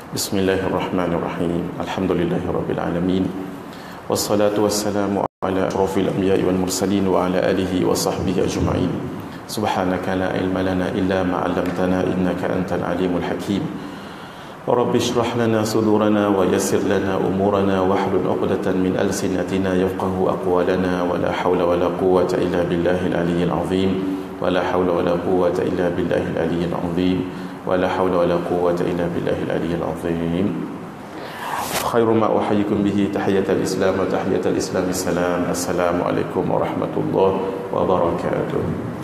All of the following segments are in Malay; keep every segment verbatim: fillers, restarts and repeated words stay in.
Bismillahirrahmanirrahim. Alhamdulillahirabbil wassalatu wassalamu ala asyrafil anbiya'i wal mursalin wa ala alihi wa sahbihi ajma'in. Subhanaka la ilma lana illa ma 'allamtana innaka antal alimul hakim. Rabbi shrah lana sudurana wa yassir lana umurana wahlul 'uqdatan min alsinatina yafqahu aqwalana wa la hawla wa la quwwata illa billahil aliyyil 'azim. Wa la hawla wa la quwwata illa billahil aliyyil 'azim. ولا حول ولا قوة إلا بالله العلي العظيم. خير ما أحييكم به تحية الإسلام وتحية الإسلام السلام. السلام عليكم ورحمة الله وبركاته.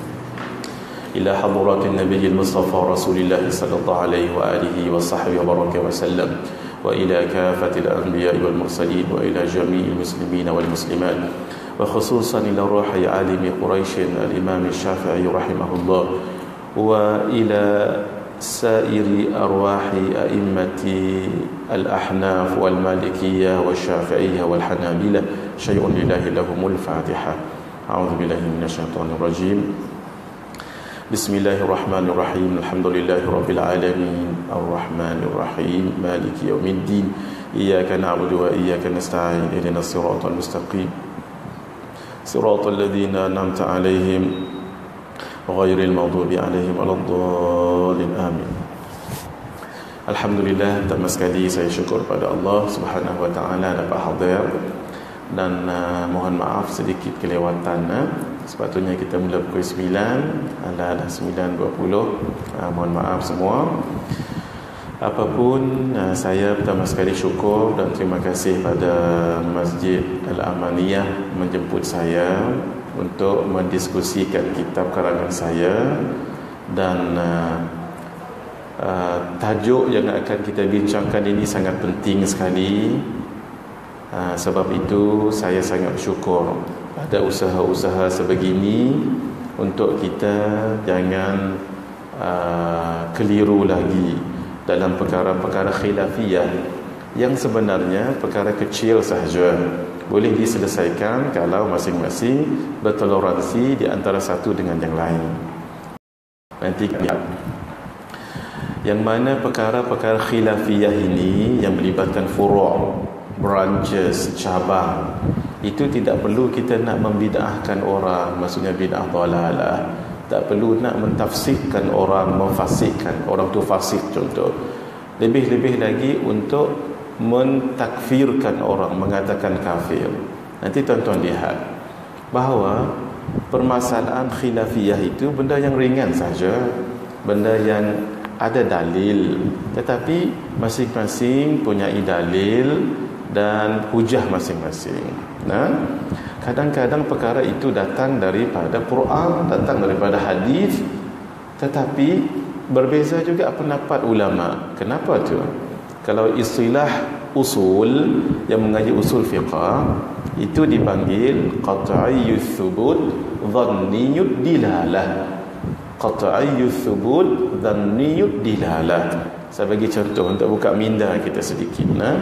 إلى حضرات النبي المصطفى رسول الله صلى الله عليه وآله وصحبه وبركاته وسلم، وإلى كافة الأنبياء والمرسلين، وإلى جميع المسلمين والمسلمات، وخصوصا إلى روح عالم قريش الإمام الشافعي رحمه الله، وإلى سائر أرواح أئمة الأحناف والمالكية والشافعية والحنابلة. شيء لله لهم الفاتحة. أعوذ بالله من الشيطان الرجيم. بسم الله الرحمن الرحيم. الحمد لله رب العالمين الرحمن الرحيم مالك يوم الدين. إياك نعبد وإياك نستعين. اهدنا الصراط المستقيم صراط الذين أنعمت عليهم غير المغضوب عليهم ولا الضالين. آمين. Alhamdulillah, pertama sekali saya syukur pada Allah Subhanahu wa taala dapat hadir, dan uh, mohon maaf sedikit kelewatan. Uh. Sepatutnya kita mula pukul sembilan, adalah dah sembilan dua puluh. Uh, mohon maaf semua. Apapun, uh, saya pertama sekali syukur dan terima kasih pada Masjid Al-Amaniyah menjemput saya untuk mendiskusikan kitab karangan saya, dan uh, uh, tajuk yang akan kita bincangkan ini sangat penting sekali. Uh, sebab itu saya sangat bersyukur pada usaha-usaha sebegini untuk kita jangan uh, keliru lagi dalam perkara-perkara khilafiyah yang sebenarnya perkara kecil sahaja, boleh diselesaikan kalau masing-masing bertoleransi di antara satu dengan yang lain. Nanti lihat yang mana perkara-perkara khilafiyah ini yang melibatkan furu', branches, cabang, itu tidak perlu kita nak membid'ahkan orang, maksudnya bid'ah dhalalah. Tak perlu nak mentafsirkan orang, memfasikkan orang tu fasik contoh. Lebih-lebih lagi untuk mentakfirkan orang, mengatakan kafir. Nanti tuan-tuan lihat bahawa permasalahan khilafiyah itu benda yang ringan saja, benda yang ada dalil, tetapi masing-masing punya dalil dan hujah masing-masing. Nah, kadang-kadang perkara itu datang daripada Quran, datang daripada hadis, tetapi berbeza juga pendapat ulama. Kenapa tu? Kalau istilah usul yang mengaji usul fiqah itu dipanggil qat'iyyus thubut dhanniyud dilalah. Qat'iyyus thubut dhanniyud dilalah. Saya bagi contoh untuk buka minda kita sedikit. Nah,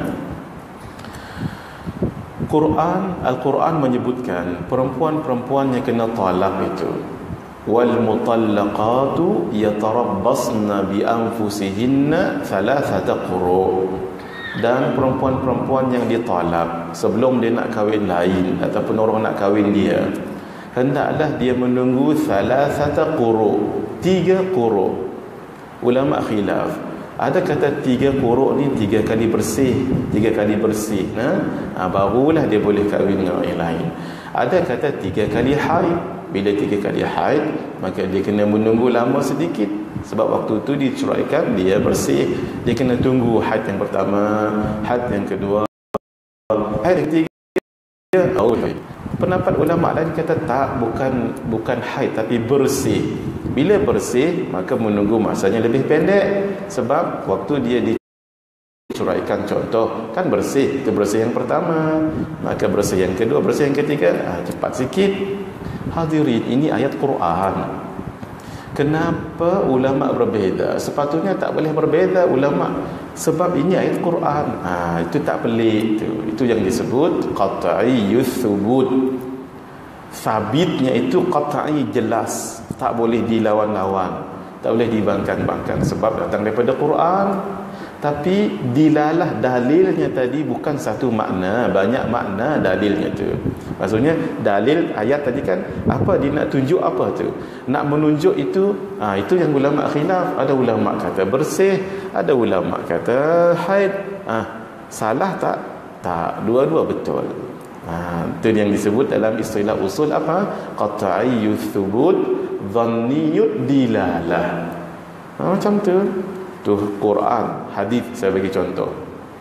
Quran, Al-Quran menyebutkan perempuan-perempuan yang kena talak itu, wal mutallaqatu yatarabbasna bi anfusihinna thalathata quru', dan perempuan-perempuan yang ditalak sebelum dia nak kahwin lain ataupun orang nak kahwin dia, hendaklah dia menunggu thalathata quru', tiga quru'. Ulama khilaf, ada kata tiga quru' ni tiga kali bersih, tiga kali bersih, nah, ha, barulah dia boleh kahwin dengan orang lain. Ada kata tiga kali haid. Bila tiga kali haid, maka dia kena menunggu lama sedikit, sebab waktu tu diceraikan, dia bersih. Dia kena tunggu haid yang pertama, haid yang kedua, haid yang ketiga. Oh, pendapat ulama lain kata tak, bukan bukan haid tapi bersih. Bila bersih, maka menunggu masanya lebih pendek, sebab waktu dia diceraikan contoh kan bersih, itu bersih yang pertama, maka bersih yang kedua, bersih yang ketiga, ah, cepat sikit. Hadirin, ini ayat Quran. Kenapa ulama berbeza? Sepatutnya tak boleh berbeza ulama, sebab ini ayat Quran. Ah, itu tak pelik tu. Itu yang disebut qat'iyyus thubut. Sabitnya itu qat'i, jelas, tak boleh dilawan-lawan, tak boleh dibangkang-bangkang, sebab datang daripada Quran. Tapi dilalah dalilnya tadi bukan satu makna, banyak makna dalilnya tu. Maksudnya dalil ayat tadi kan apa dia nak tunjuk apa tu? Nak menunjuk itu, ha, itu yang ulama khilaf. Ada ulama kata bersih, ada ulama kata haid. Ha, salah tak? Tak, dua-dua betul. Ha, itu yang disebut dalam istilah usul apa? Qat'iyyut thubut, dhanniyud dilalah. Ha, macam tu. Tu Quran, hadis saya bagi contoh.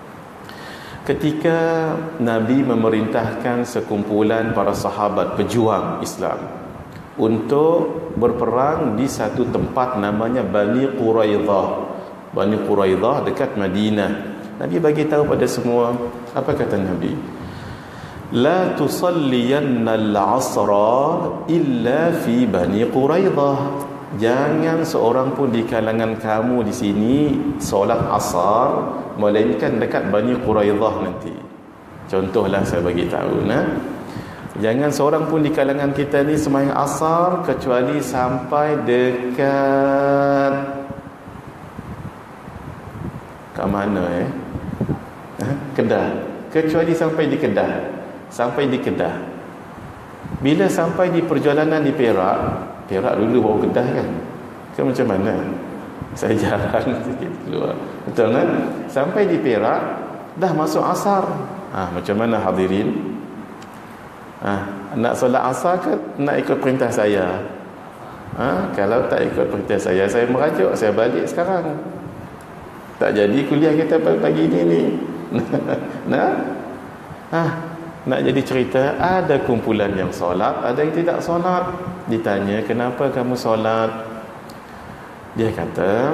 Ketika Nabi memerintahkan sekumpulan para sahabat pejuang Islam untuk berperang di satu tempat namanya Bani Quraidah. Bani Quraidah dekat Madinah. Nabi bagi tahu pada semua, apa kata Nabi? La tusalliyanna al-'asra illa fi Bani Quraidah. Jangan seorang pun di kalangan kamu di sini solat asar melainkan dekat Bani Quraidah nanti. Contohlah saya bagi tahu, nah. Jangan seorang pun di kalangan kita ni sembahyang asar kecuali sampai dekat kat mana eh? Kedah. Kecuali sampai di Kedah. Sampai di Kedah. Bila sampai di perjalanan di Perak, Perak dulu bawa Kedah kan? Kan macam mana? Saya jarang sikit keluar. Betul kan? Sampai di Perak dah masuk asar. Ah, macam mana hadirin? Ah, nak solat asar ke nak ikut perintah saya? Ah, kalau tak ikut perintah saya, saya merajuk, saya balik sekarang. Tak jadi kuliah kita pagi ini ni. Nah. Ah, nak jadi cerita, ada kumpulan yang solat, ada yang tidak solat. Ditanya, kenapa kamu solat? Dia kata,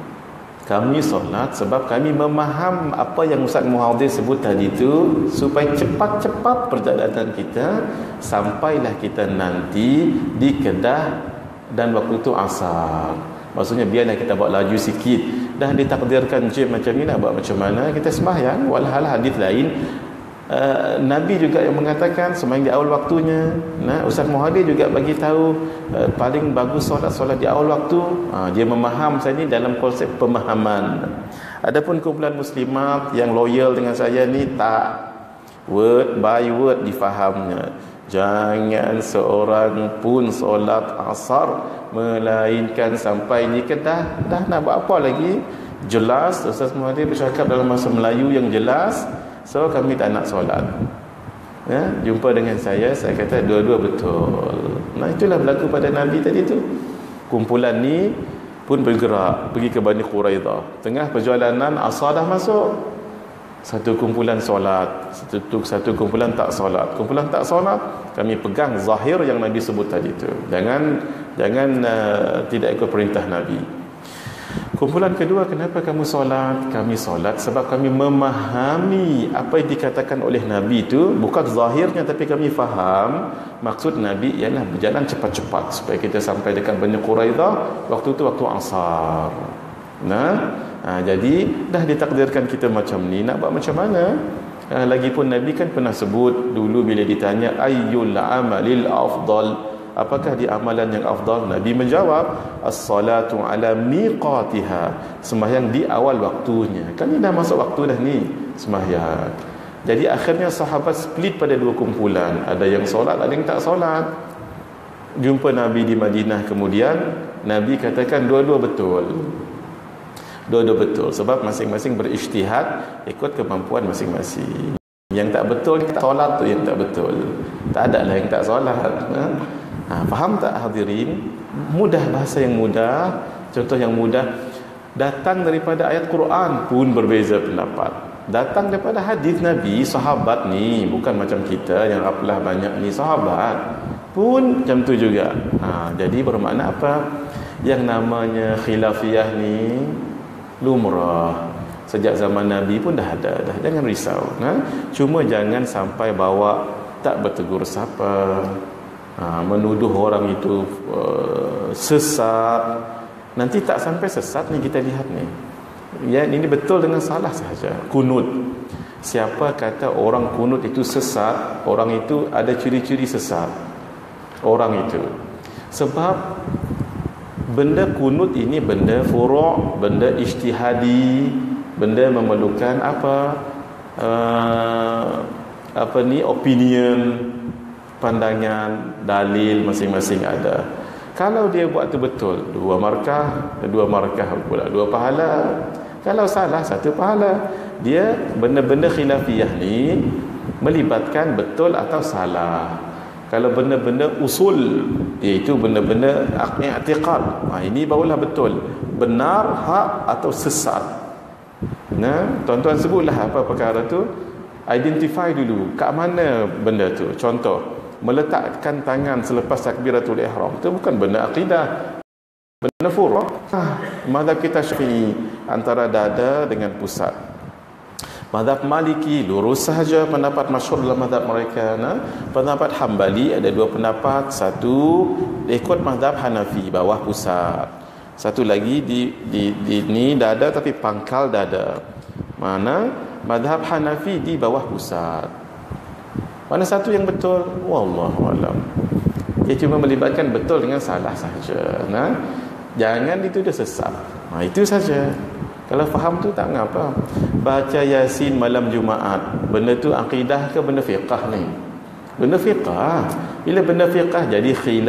kami solat sebab kami memaham apa yang Ustaz Muhadir sebut tadi tu, supaya cepat-cepat perjalanan kita sampailah kita nanti di Kedah dan waktu tu asar. Maksudnya biarlah kita bawa laju sikit. Dah ditakdirkan jam macam ni, nak buat macam mana? Kita sembahyang. Walhal hadis lain, Uh, Nabi juga yang mengatakan sembahyang di awal waktunya. Nah, Ustaz Muhadir juga bagi tahu uh, paling bagus solat-solat di awal waktu. Uh, dia memaham saya ni dalam konsep pemahaman. Adapun kumpulan muslimat yang loyal dengan saya ni tak, word by word difahamnya. Jangan seorang pun solat asar melainkan sampai ni Kedah. Dah nak buat apa lagi? Jelas Ustaz Muhadir bercakap dalam bahasa Melayu yang jelas. So kami tak nak solat. Ya, jumpa dengan saya, saya kata dua-dua betul. Nah, itulah berlaku pada Nabi tadi tu. Kumpulan ni pun bergerak pergi ke Bani Quraidah. Tengah perjalanan asar dah masuk. Satu kumpulan solat, satu satu kumpulan tak solat. Kumpulan tak solat, kami pegang zahir yang Nabi sebut tadi tu. Jangan jangan uh, tidak ikut perintah Nabi. Kumpulan kedua, kenapa kamu solat? Kami solat sebab kami memahami apa yang dikatakan oleh Nabi itu, bukan zahirnya, tapi kami faham maksud Nabi ialah berjalan cepat-cepat supaya kita sampai dekat Bani Quraidah waktu itu waktu asar. Nah, ha, jadi dah ditakdirkan kita macam ni, nak buat macam mana? Ha, lagipun Nabi kan pernah sebut dulu bila ditanya ayyul amalil afdal, apakah di amalan yang afdal? Nabi menjawab, as-salatu ala miqatiha, sembahyang di awal waktunya. Kan ni dah masuk waktu dah ni sembahyang. Jadi akhirnya sahabat split pada dua kumpulan, ada yang solat, ada yang tak solat. Jumpa Nabi di Madinah kemudian, Nabi katakan dua-dua betul. Dua-dua betul sebab masing-masing berijtihad ikut kemampuan masing-masing. Yang tak betul, yang tak solat tu yang tak betul. Tak ada lah yang tak solat. Ha? Ha, faham tak hadirin? Mudah, bahasa yang mudah, contoh yang mudah. Datang daripada ayat Quran pun berbeza pendapat. Datang daripada hadis Nabi, sahabat ni bukan macam kita yang apalah banyak ni, sahabat pun macam tu juga. Ha, jadi bermakna apa? Yang namanya khilafiyah ni lumrah. Sejak zaman Nabi pun dah ada dah. Jangan risau. Ha? Cuma jangan sampai bawa tak bertegur sapa. Ha, menuduh orang itu uh, sesat. Nanti tak sampai sesat ni kita lihat ni. Ya, ini betul dengan salah sahaja. Kunut. Siapa kata orang kunut itu sesat, orang itu ada ciri-ciri sesat. Orang itu. Sebab benda kunut ini benda furu', benda ijtihadi. benda memerlukan apa uh, apa ni opinion, pandangan, dalil masing-masing ada. Kalau dia buat tu betul, dua markah, dua markah pula dua pahala. Kalau salah, satu pahala. Dia benda-benda khilafiyah ni melibatkan betul atau salah. Kalau benda-benda usul, iaitu benda-benda i'tiqad, ha, ini barulah betul, benar, hak atau sesat. Nah, tuan-tuan sebutlah apa perkara tu. Identify dulu kat mana benda tu. Contoh, meletakkan tangan selepas takbiratul ihram, itu bukan benda akidah, benda furuh. Ah, mazhab kita Syafi'i antara dada dengan pusat. Mazhab Maliki lurus sahaja, pendapat masyhur dalam mazhab mereka. Nah, pendapat Hambali ada dua pendapat, satu ikut mazhab Hanafi bawah pusat, satu lagi di di, di ni dada tapi pangkal dada. Mana mazhab Hanafi di bawah pusat. Mana satu yang betul? Wallahu alam. Dia cuma melibatkan betul dengan salah sahaja. Nah, jangan dituduh sesat. Ha, itu saja. Kalau faham tu tak mengapa. Baca Yasin malam Jumaat, benda tu akidah ke benda fiqah ni? Benda fiqah. Bila benda fiqah jadi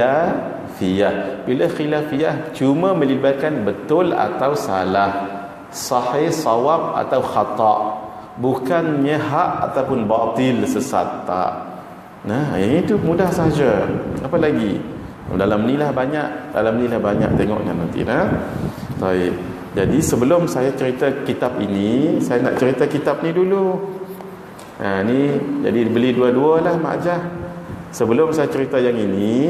khilafiyah. Bila khilafiyah cuma melibatkan betul atau salah, sahih, sawab atau khata', bukannya hak ataupun batil, sesat, tak. Nah, yang itu mudah saja. Apa lagi? Dalam ni lah banyak, dalam ni lah banyak, tengoknya nanti. Nah, baik. Jadi sebelum saya cerita kitab ini, saya nak cerita kitab ni dulu. Nah, ni jadi beli dua-dua lah Mak Jah. Sebelum saya cerita yang ini,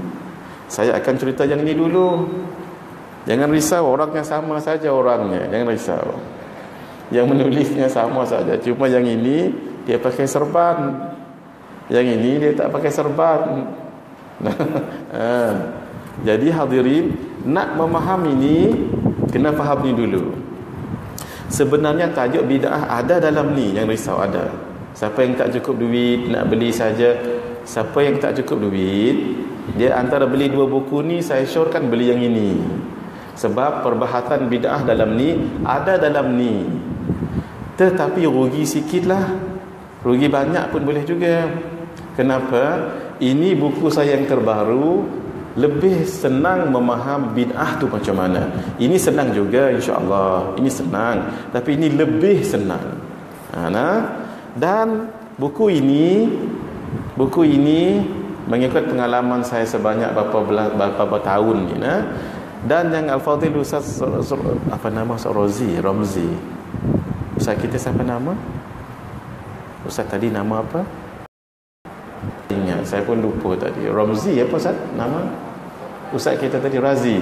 saya akan cerita yang ini dulu. Jangan risau, orangnya sama saja orangnya, jangan risau. Yang menulisnya sama saja, cuma yang ini dia pakai serban, yang ini dia tak pakai serban. ha. Jadi hadirin, nak memahami ini kena faham ni dulu. Sebenarnya tajuk bid'ah ada dalam ni, yang risau ada. Siapa yang tak cukup duit nak beli saja, siapa yang tak cukup duit, dia antara beli dua buku ni, saya syorkan beli yang ini. Sebab perbahasan bid'ah dalam ni ada dalam ni. Tetapi rugi sikit lah, rugi banyak pun boleh juga. Kenapa? Ini buku saya yang terbaru, lebih senang memaham bid'ah tu macam mana. Ini senang juga insya-Allah, ini senang, tapi ini lebih senang. Ha, nah? Dan buku ini buku ini mengikut pengalaman saya sebanyak berapa belas, berapa tahun ni, nah? Dan yang Al-Fadhil Ustaz apa nama Ustaz Rozi, Ramzi. Ustaz kita siapa nama? Ustaz tadi nama apa? Ingat, saya pun lupa tadi. Ramzi apa Ustaz nama? Ustaz kita tadi Razi.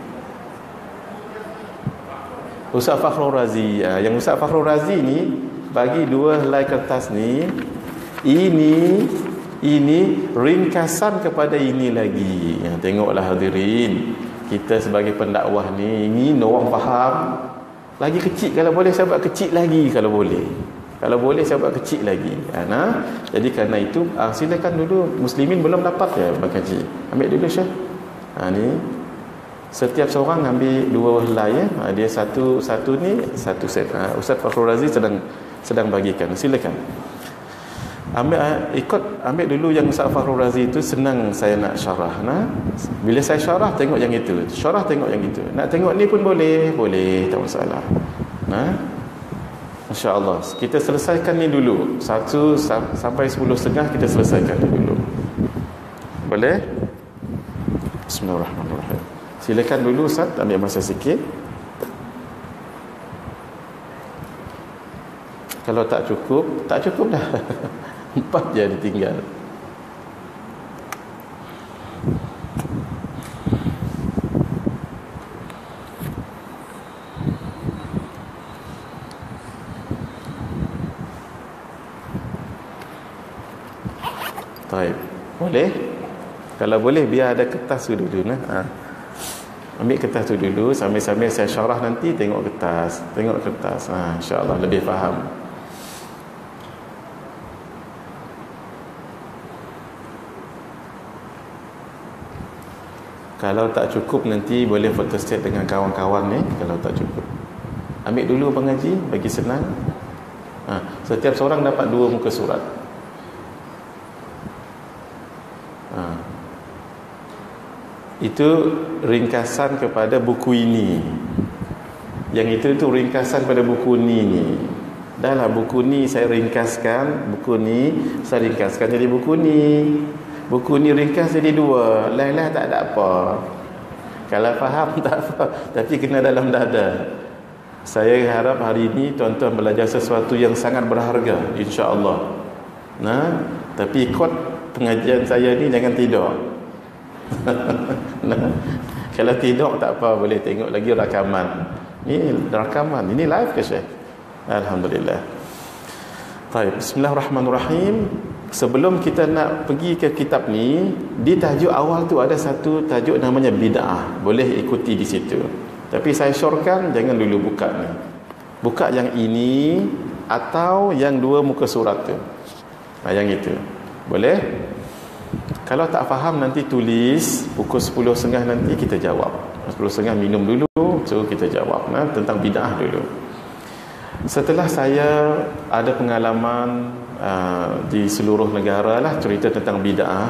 Ustaz Fakhrul Razi. Yang Ustaz Fakhrul Razi ni bagi dua helai kertas ni. Ini ini ringkasan kepada ini lagi. Ya, tengoklah hadirin. Kita sebagai pendakwah ni ingin orang faham. Lagi kecil kalau boleh, saya buat kecil lagi kalau boleh. Kalau boleh saya buat kecil lagi. Ha, nah? Jadi kerana itu ah, silakan dulu, muslimin belum dapat ya berkaji. Ambil dulu Syekh. Ha, ni setiap seorang ambil dua helai ya. Ha, dia satu satu ni satu set. Ha, Ustaz Fakhrul Razi sedang sedang bagikan. Silakan. Ambil ikut ambil dulu yang Ustaz Fakhrul Razi itu, senang saya nak syarah. Nah, bila saya syarah tengok yang itu, syarah tengok yang itu. Nak tengok ni pun boleh, boleh, tak masalah. Nah, insya-Allah kita selesaikan ni dulu. Satu sampai sepuluh setengah kita selesaikan ni dulu. Boleh? Bismillahirrahmanirrahim. Silakan dulu Ustaz, ambil masa sikit. Kalau tak cukup, tak cukup dah. Empat je ditinggal. Baik. Boleh? Kalau boleh biar ada kertas tu dulu nah. Ha. Ambil kertas tu dulu, sambil-sambil saya syarah nanti tengok kertas, tengok kertas. Ha, insya-Allah lebih faham. Kalau tak cukup nanti boleh photostat dengan kawan-kawan ni kalau tak cukup. Ambil dulu pengaji, bagi senang. Ha, setiap seorang dapat dua muka surat. Ha. Itu ringkasan kepada buku ini. Yang itu itu ringkasan pada buku ni ni. Dah lah buku ni saya ringkaskan, buku ni saya ringkaskan jadi buku ni. Buku ni ringkas jadi dua. Lain-lain tak ada apa. Kalau faham tak apa, tapi kena dalam dada. Saya harap hari ini tuan-tuan belajar sesuatu yang sangat berharga, insya-Allah. Nah, tapi ikut pengajian saya ni jangan tidur. Nah, kalau tidur tak apa, boleh tengok lagi rakaman. Ini rakaman, ini live ke Syekh? Alhamdulillah. Baik, bismillahirrahmanirrahim. Sebelum kita nak pergi ke kitab ni, di tajuk awal tu ada satu tajuk namanya bid'ah. Boleh ikuti di situ. Tapi saya syorkan jangan dulu buka ni. Buka yang ini atau yang dua muka surat tu. Nah, yang itu. Boleh? Kalau tak faham nanti tulis pukul sepuluh tiga puluh nanti kita jawab. sepuluh tiga puluh minum dulu, so kita jawab nah, tentang bid'ah dulu. Setelah saya ada pengalaman uh, di seluruh negara lah cerita tentang bid'ah,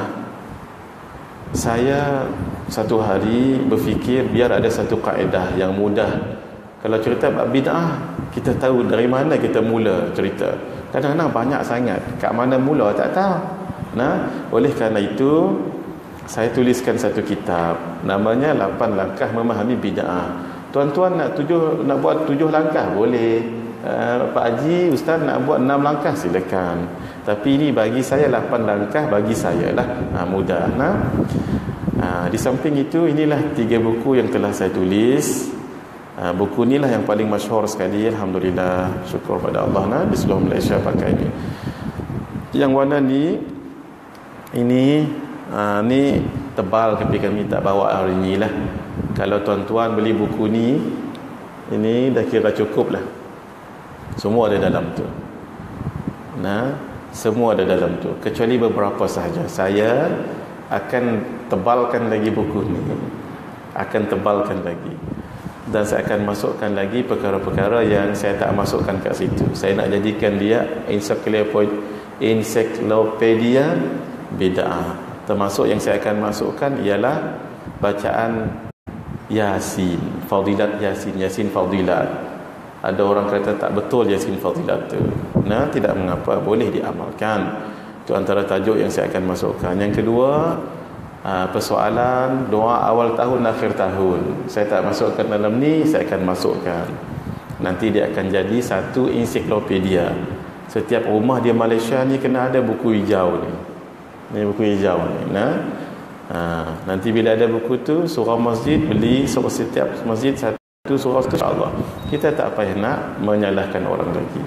saya satu hari berfikir biar ada satu kaedah yang mudah. Kalau cerita bid'ah, kita tahu dari mana kita mula cerita. Kadang-kadang banyak sangat, kat mana mula tak tahu. Nah, oleh kerana itu saya tuliskan satu kitab namanya lapan langkah memahami bid'ah. Tuan-tuan nak tujuh nak buat tujuh langkah boleh. Uh, Pak Haji, Ustaz nak buat enam langkah silakan. Tapi ini bagi saya lapan langkah bagi saya lah. Ha, mudah. Nah. Ha, di samping itu inilah tiga buku yang telah saya tulis. Ha, buku inilah yang paling masyhur sekali. Alhamdulillah, syukur pada Allah nah, di seluruh Malaysia pakai ini. Yang warna ni ini ha, ni tebal tapi kami tak bawa hari ni lah. Kalau tuan-tuan beli buku ni, ini dah kira cukup lah. Semua ada dalam tu. Nah, semua ada dalam tu. Kecuali beberapa sahaja. Saya akan tebalkan lagi buku ni. Akan tebalkan lagi. Dan saya akan masukkan lagi perkara-perkara yang saya tak masukkan kat situ. Saya nak jadikan dia ensiklopedia bid'ah. Termasuk yang saya akan masukkan ialah bacaan Yasin, Fadilat Yasin, Yasin Fadilat. Ada orang kata tak betul Yasin Fadilat tu. Nah, tidak mengapa, boleh diamalkan. Itu antara tajuk yang saya akan masukkan. Yang kedua, persoalan doa awal tahun, akhir tahun. Saya tak masukkan dalam ni, saya akan masukkan. Nanti dia akan jadi satu ensiklopedia. Setiap rumah di Malaysia ni kena ada buku hijau ni. Ni buku hijau ni. Nah, ha, nanti bila ada buku tu, surah masjid, beli surah setiap masjid satu. Itu surah, insya-Allah. Kita tak payah nak menyalahkan orang lagi.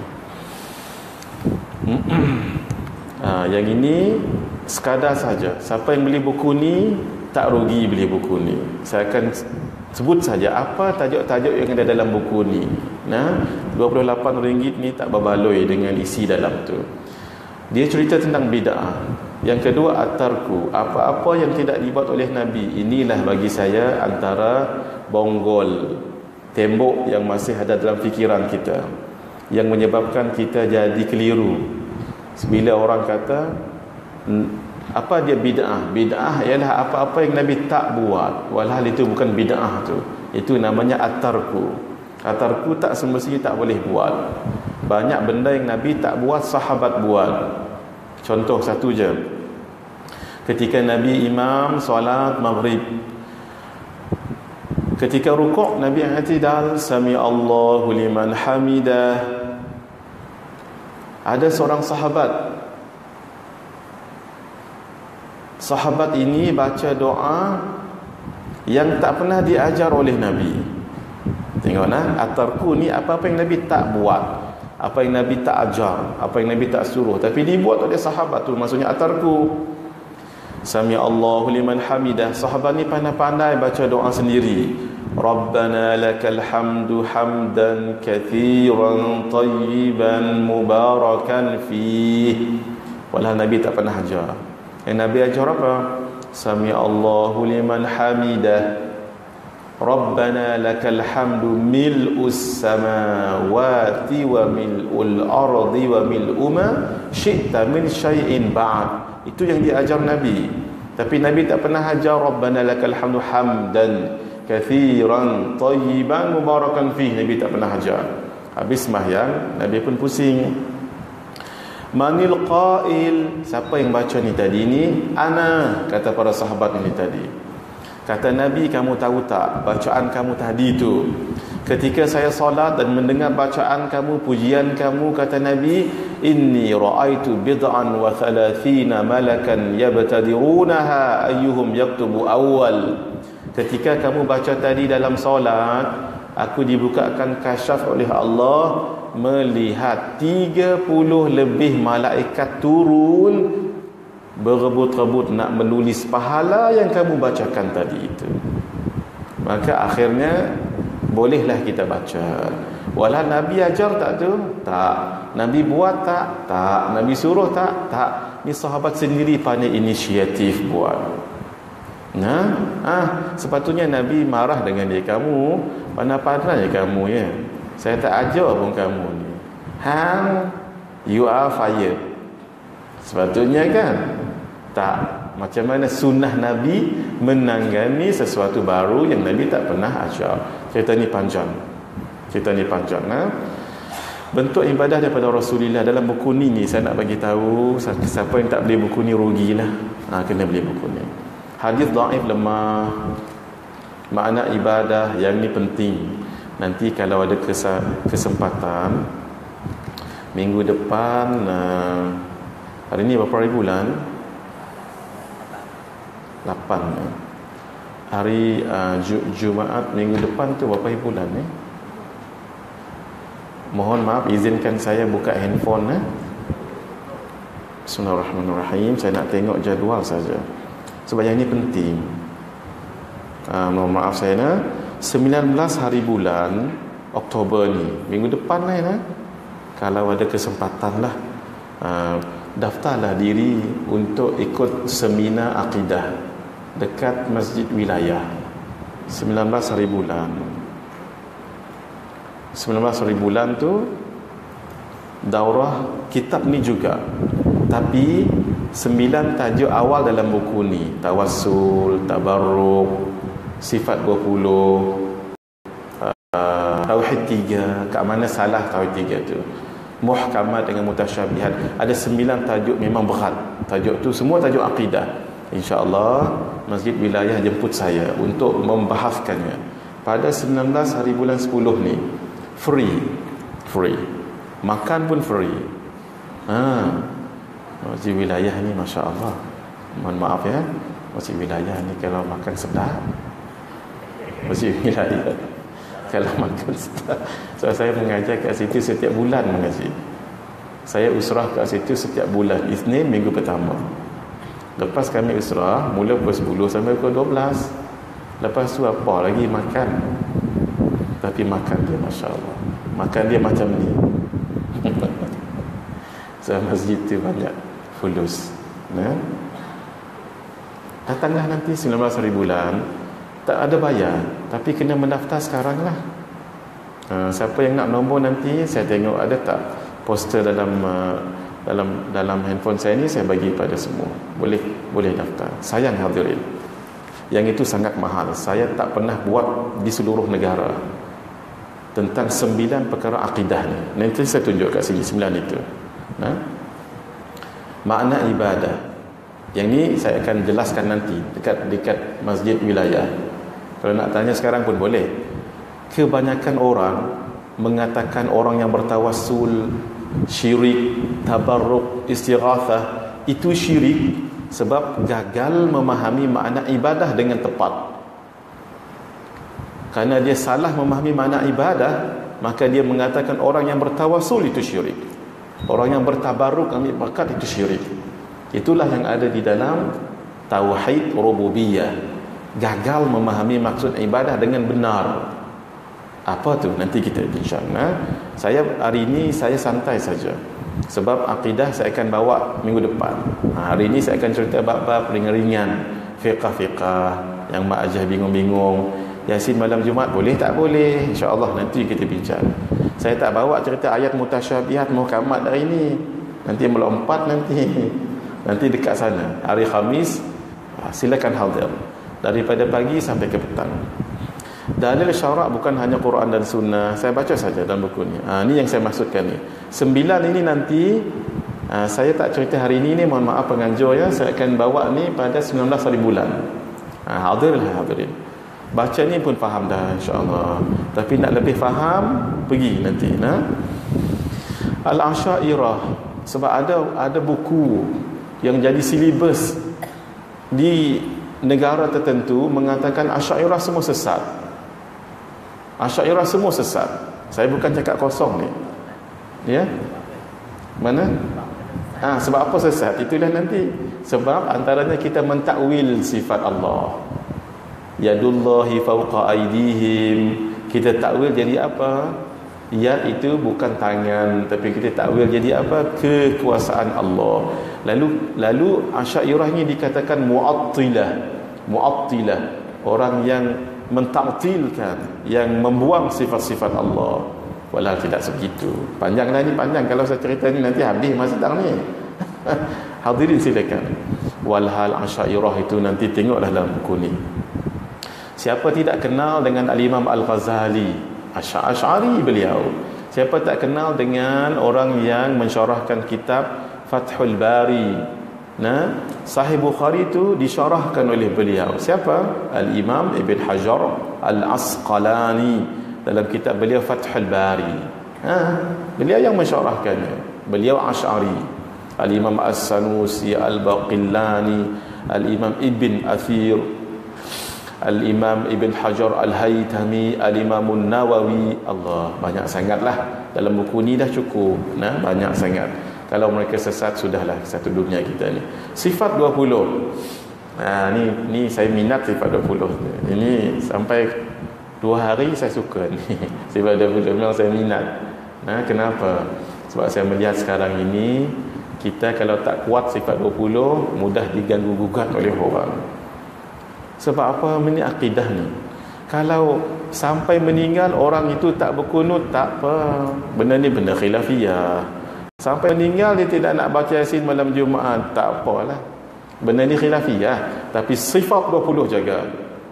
ha, yang ini sekadar saja. Siapa yang beli buku ni tak rugi beli buku ni. Saya akan sebut saja apa tajuk-tajuk yang ada dalam buku ni. Nah, dua puluh lapan ringgit ni tak berbaloi dengan isi dalam tu. Dia cerita tentang bid'ah. Yang kedua, at-tarku. Apa-apa yang tidak dibuat oleh Nabi. Inilah bagi saya antara bonggol, tembok yang masih ada dalam fikiran kita, yang menyebabkan kita jadi keliru. Bila orang kata apa dia bid'ah? Bid'ah ialah apa-apa yang Nabi tak buat, walhal itu bukan bid'ah tu. Itu namanya at-tarku. At-tarku tak semestinya tak boleh buat. Banyak benda yang Nabi tak buat, sahabat buat. Contoh satu je. Ketika Nabi imam solat maghrib, ketika rukuk Nabi i'tidal, sami Allahu liman hamidah. Ada seorang sahabat. Sahabat ini baca doa yang tak pernah diajar oleh Nabi. Tengok nah, at-tarku ni apa-apa yang Nabi tak buat, apa yang Nabi tak ajar, apa yang Nabi tak suruh, tapi dibuat oleh sahabat tu, maksudnya at-tarku. Sami Allahu liman hamidah. Sahabat ni pandai-pandai baca doa sendiri. Rabbana lakal hamdu hamdan kathiran tayyiban mubarakan fih. Walau Nabi tak pernah ajar. Yang Nabi ajar apa? Sami Allahu liman hamidah. Rabbana lakal hamdu mil'us samawati wa mil'ul ardi wa mil'uma syi'ta min syai'in ba'd. Itu yang diajar Nabi. Tapi Nabi tak pernah ajar Rabbana lakal hamdu hamdan kathiran tayyiban mubarakan fih. Nabi tak pernah ajar. Habis sembahyang Nabi pun pusing. Manil qail, siapa yang baca ni tadi ni? Ana, kata para sahabat ni tadi. Kata Nabi, kamu tahu tak bacaan kamu tadi tu, ketika saya solat dan mendengar bacaan kamu, pujian kamu, kata Nabi, inni ra'aitu bid'an wa thalathina malakan yabtadirunaha ayyuhum yaktubu awal. Ketika kamu baca tadi dalam solat, aku dibukakan kasyaf oleh Allah, melihat tiga puluh lebih malaikat turun berebut-rebut nak menulis pahala yang kamu bacakan tadi itu. Maka akhirnya bolehlah kita baca. Walau Nabi ajar tak tu? Tak. Nabi buat tak? Tak. Nabi suruh tak? Tak. Ni sahabat sendiri pandai inisiatif buat. Nah, ah, sepatutnya Nabi marah dengan dia. Kamu pandai-pandai kamu ya. Saya tak ajar pun kamu ni. Hang, you are fired. Sepatutnya kan? Tak. Macam mana sunnah Nabi menangani sesuatu baru yang Nabi tak pernah ajar. Cerita ni panjang. Cerita ni panjang. Nah? Bentuk ibadah daripada Rasulullah dalam buku ni, ni saya nak bagi tahu, siapa yang tak beli buku ni rugilah. Ha, kena beli buku ni. Hadis dhaif lemah. Makna ibadah yang ni penting. Nanti kalau ada kesempatan minggu depan, uh, hari ni berapa hari bulan? lapan. Hari uh, Jumaat minggu depan tu berapa hari bulan eh? Mohon maaf, izinkan saya buka handphone eh. Bismillahirrahmanirrahim. Saya nak tengok jadual saja sebab yang ni penting. uh, Mohon maaf saya nak sembilan belas hari bulan Oktober ni, minggu depan lah ya. Kalau ada kesempatan lah, uh, daftarlah diri untuk ikut seminar akidah dekat Masjid Wilayah. Sembilan belas hari bulan sembilan belas hari bulan tu daurah kitab ni juga, tapi sembilan tajuk awal dalam buku ni: tawassul, tabarruk, sifat dua puluh, uh, tauhid tiga, kat mana salah tauhid tiga tu, muhkamat dengan mutasyabihat. Ada sembilan tajuk, memang berat tajuk tu, semua tajuk akidah. InsyaAllah Masjid Wilayah jemput saya untuk membahaskannya pada sembilan belas hari bulan sepuluh ni. Free, free, makan pun free. ha. Masjid Wilayah ni Masya Allah, mohon maaf ya, Masjid Wilayah ni kalau makan sedap. Masjid Wilayah kalau makan sedap. So, saya mengajar kat situ setiap bulan mengaji. Saya usrah kat situ setiap bulan Isnin minggu pertama. Lepas kami usrah mula pukul sepuluh sampai pukul dua belas. Lepas tu apa lagi makan. Tapi makan dia Masya Allah, makan dia macam ni. So, masjid tu banyak fulus. Nah, datanglah nanti sembilan belas hari bulan. Tak ada bayar, tapi kena mendaftar sekarang lah. uh, Siapa yang nak nombor nanti, saya tengok ada tak poster dalam uh, dalam dalam handphone saya ni, saya bagi pada semua. Boleh boleh daftar. Sayang hadirin, yang itu sangat mahal. Saya tak pernah buat di seluruh negara tentang sembilan perkara akidah ni. Nanti saya tunjuk kat sini sembilan itu. Nah, makna ibadah yang ni saya akan jelaskan nanti dekat dekat Masjid Wilayah. Kalau nak tanya sekarang pun boleh. Kebanyakan orang mengatakan orang yang bertawassul syirik, tabarruk, istighathah itu syirik sebab gagal memahami makna ibadah dengan tepat. Karena dia salah memahami makna ibadah, maka dia mengatakan orang yang bertawassul itu syirik, orang yang bertabarruk ambil berkat itu syirik. Itulah yang ada di dalam tauhid rububiyah. Gagal memahami maksud ibadah dengan benar. Apa tu? Nanti kita bincang. Saya hari ini saya santai saja, sebab akidah saya akan bawa minggu depan. ha, Hari ini saya akan cerita bab-bab ringan-ringan, fiqah-fiqah yang mak ajah bingung-bingung, Yasin malam Jumaat boleh tak boleh? InsyaAllah nanti kita bincang. Saya tak bawa cerita ayat mutasyabihat muhkamat hari ini. Nanti melompat nanti. Nanti dekat sana. Hari Khamis, silakan hadir. Daripada pagi sampai ke petang. Dalil syarak bukan hanya Quran dan Sunnah. Saya baca saja dalam buku ni. Ha, ni yang saya maksudkan ni. Sembilan ini nanti, ha, saya tak cerita hari ini ni, mohon maaf penganjur ya. Saya akan bawa ni pada sembilan belas hari bulan. Ha, hadirlah hadirin. Baca ni pun faham dah insya-Allah. Tapi nak lebih faham, pergi nanti. Nah. Al-Asy'ariyah, sebab ada ada buku yang jadi silibus di negara tertentu mengatakan Asy'ariyah semua sesat. Asy'ariyah semua sesat. Saya bukan cakap kosong ni. Ya? Mana? Ah, sebab apa sesat? Itulah nanti. Sebab antaranya kita mentakwil sifat Allah. Yadullahi fawqa aydihim. Kita takwil jadi apa? Yad itu bukan tangan, tapi kita takwil jadi apa? Kekuasaan Allah. Lalu lalu Asy'ariyah ini dikatakan mu'attilah. Mu'attilah, orang yang mentaktilkan, yang membuang sifat-sifat Allah. Walau tidak segitu. Panjanglah ni, panjang kalau saya cerita ni nanti habis masa sedang ni. Hadirin silakan. Walhal Asy'ariyah itu nanti tengoklah dalam buku ni. Siapa tidak kenal dengan Al-Imam Al-Ghazali, Asy'ari beliau. Siapa tak kenal dengan orang yang mensyarahkan kitab Fathul Bari. Nah, Sahih Bukhari itu disyarahkan oleh beliau. Siapa? Al-Imam Ibn Hajar Al-Asqalani dalam kitab beliau Fathul Bari. Ha, beliau yang mensyarahkannya. Beliau Asy'ari. Al-Imam As-Sanusi, Al-Baqillani, Al-Imam Ibn Athir, Al-Imam Ibn Hajar Al-Haytami, Al-Imam Nawawi. Allah, banyak sangatlah. Dalam buku ni dah cukup. Nah, banyak sangat. Kalau mereka sesat, sudahlah satu dunia kita ni. Sifat dua puluh. Nah, ni ni saya minat sifat dua puluh. Ini sampai dua hari saya suka ni. Sifat dua puluh memang saya minat. Nah, kenapa? Sebab saya melihat sekarang ini kita kalau tak kuat sifat dua puluh, mudah diganggu gugat oleh orang. Sebab apa? Ini akidah ni. Kalau sampai meninggal orang itu tak berkunut, tak apa. Benda ni benda khilafiyah. Sampai meninggal dia tidak nak baca Yasin malam Jumaat, tak apalah. Benda ni khilafiyah. Tapi sifat dua puluh jaga.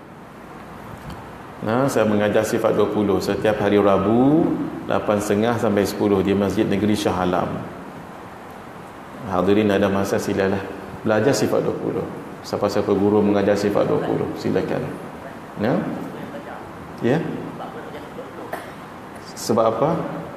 Nah, saya mengajar sifat dua puluh setiap hari Rabu lapan tiga puluh sampai sepuluh di Masjid Negeri Shah Alam. Hadirin ada masa silalah belajar sifat dua puluh. Siapa-siapa guru mengajar sifat dua puluh, silakan. Ya? Ya? Sebab apa?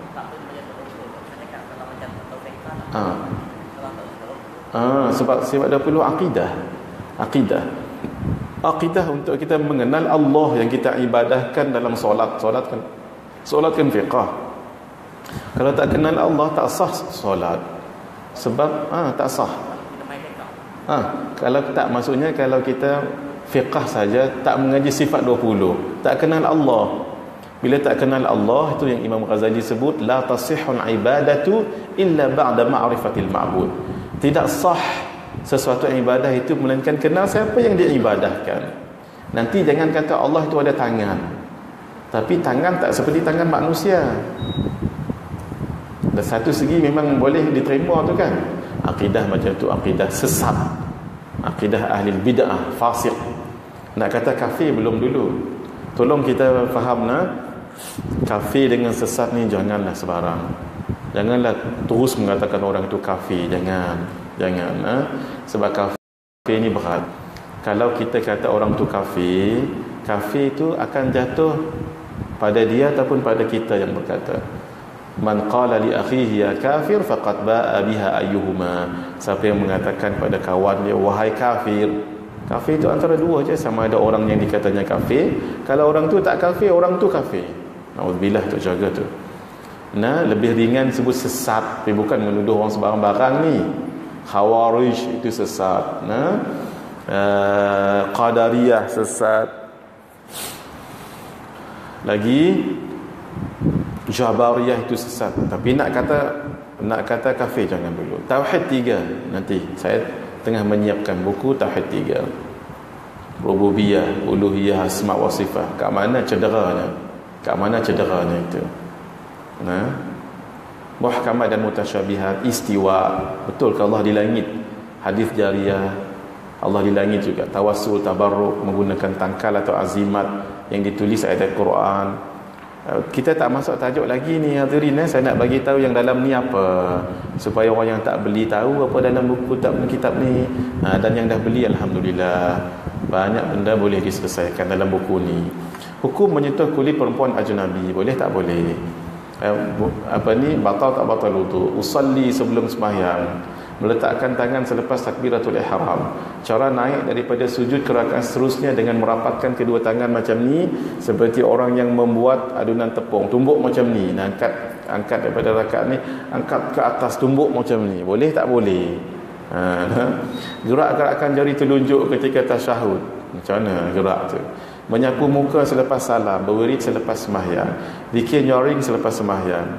Ah. Ah, sebab sifat dua puluh akidah. Akidah. Akidah untuk kita mengenal Allah yang kita ibadahkan dalam solat. Solat kan solat kan fiqh. Kalau tak kenal Allah tak sah solat. Sebab ah tak sah. Ah, kalau tak, maksudnya kalau kita fiqh saja tak mengaji sifat dua puluh, tak kenal Allah. Bila tak kenal Allah, itu yang Imam Ghazali sebut la tasihhul ibadatu illa ba'da ma'rifatil ma'bud. Tidak sah sesuatu ibadah itu melainkan kenal siapa yang diibadahkan. Nanti jangan kata Allah itu ada tangan, tapi tangan tak seperti tangan manusia. Dan satu segi memang boleh diterima tu kan. Akidah macam tu, akidah sesat, akidah ahli bid'ah, fasik. Nak kata kafir belum dulu. Tolong kita faham nak, kafir dengan sesat ni janganlah sebarang. Janganlah terus mengatakan orang itu kafir. Jangan, jangan. Ha? Sebab kafir ni berat. Kalau kita kata orang tu kafir, kafir itu akan jatuh pada dia ataupun pada kita yang berkata. Man qala li akhihi ya kafir faqad ba'a biha ayyuhuma. Siapa yang mengatakan pada kawan dia wahai kafir. Kafir itu antara dua je, sama ada orang yang dikatanya kafir. Kalau orang tu tak kafir, orang tu kafir. Nauzubillah, tu jaga tu. Nah, lebih ringan sebut sesat, tapi bukan menuduh orang sembarang-barang ni. Khawarij itu sesat. Nah, uh, Qadariyah sesat. Lagi Jabariyah itu sesat. Tapi nak kata nak kata kafir jangan dulu. Tauhid tiga nanti saya tengah menyiapkan buku Tauhid tiga. rububiyah, uluhiyah, asma wa sifat. Kat mana cederanya? Kat mana cederanya itu? Nah, muhkamat dan mutasyabihat, istiwa, betul ke Allah di langit? Hadis jariyah, Allah di langit juga. Tawassul, tabarruk menggunakan tangkal atau azimat yang ditulis ayat Al-Quran. Kita tak masuk tajuk lagi ni hadirin, eh? Saya nak bagi tahu yang dalam ni apa, supaya orang yang tak beli tahu apa dalam buku tak kitab ni. Ha, dan yang dah beli alhamdulillah, banyak benda boleh diselesaikan dalam buku ni. Hukum menyentuh kulit perempuan ajnabi, boleh tak boleh? Eh, apa ni, batal tak batal wudu? Usalli sebelum sembahyang, meletakkan tangan selepas takbiratul ihram, cara naik daripada sujud ke rakaat seterusnya dengan merapatkan kedua tangan macam ni, seperti orang yang membuat adunan tepung, tumbuk macam ni. Nah, angkat angkat daripada rakaat ni, angkat ke atas, tumbuk macam ni. Boleh tak boleh? Ha, gerak-gerakan jari telunjuk ketika tasyahud, macam mana gerak tu? Menyapu muka selepas salam, berwirid selepas sembahyang, zikir nyaring selepas sembahyang,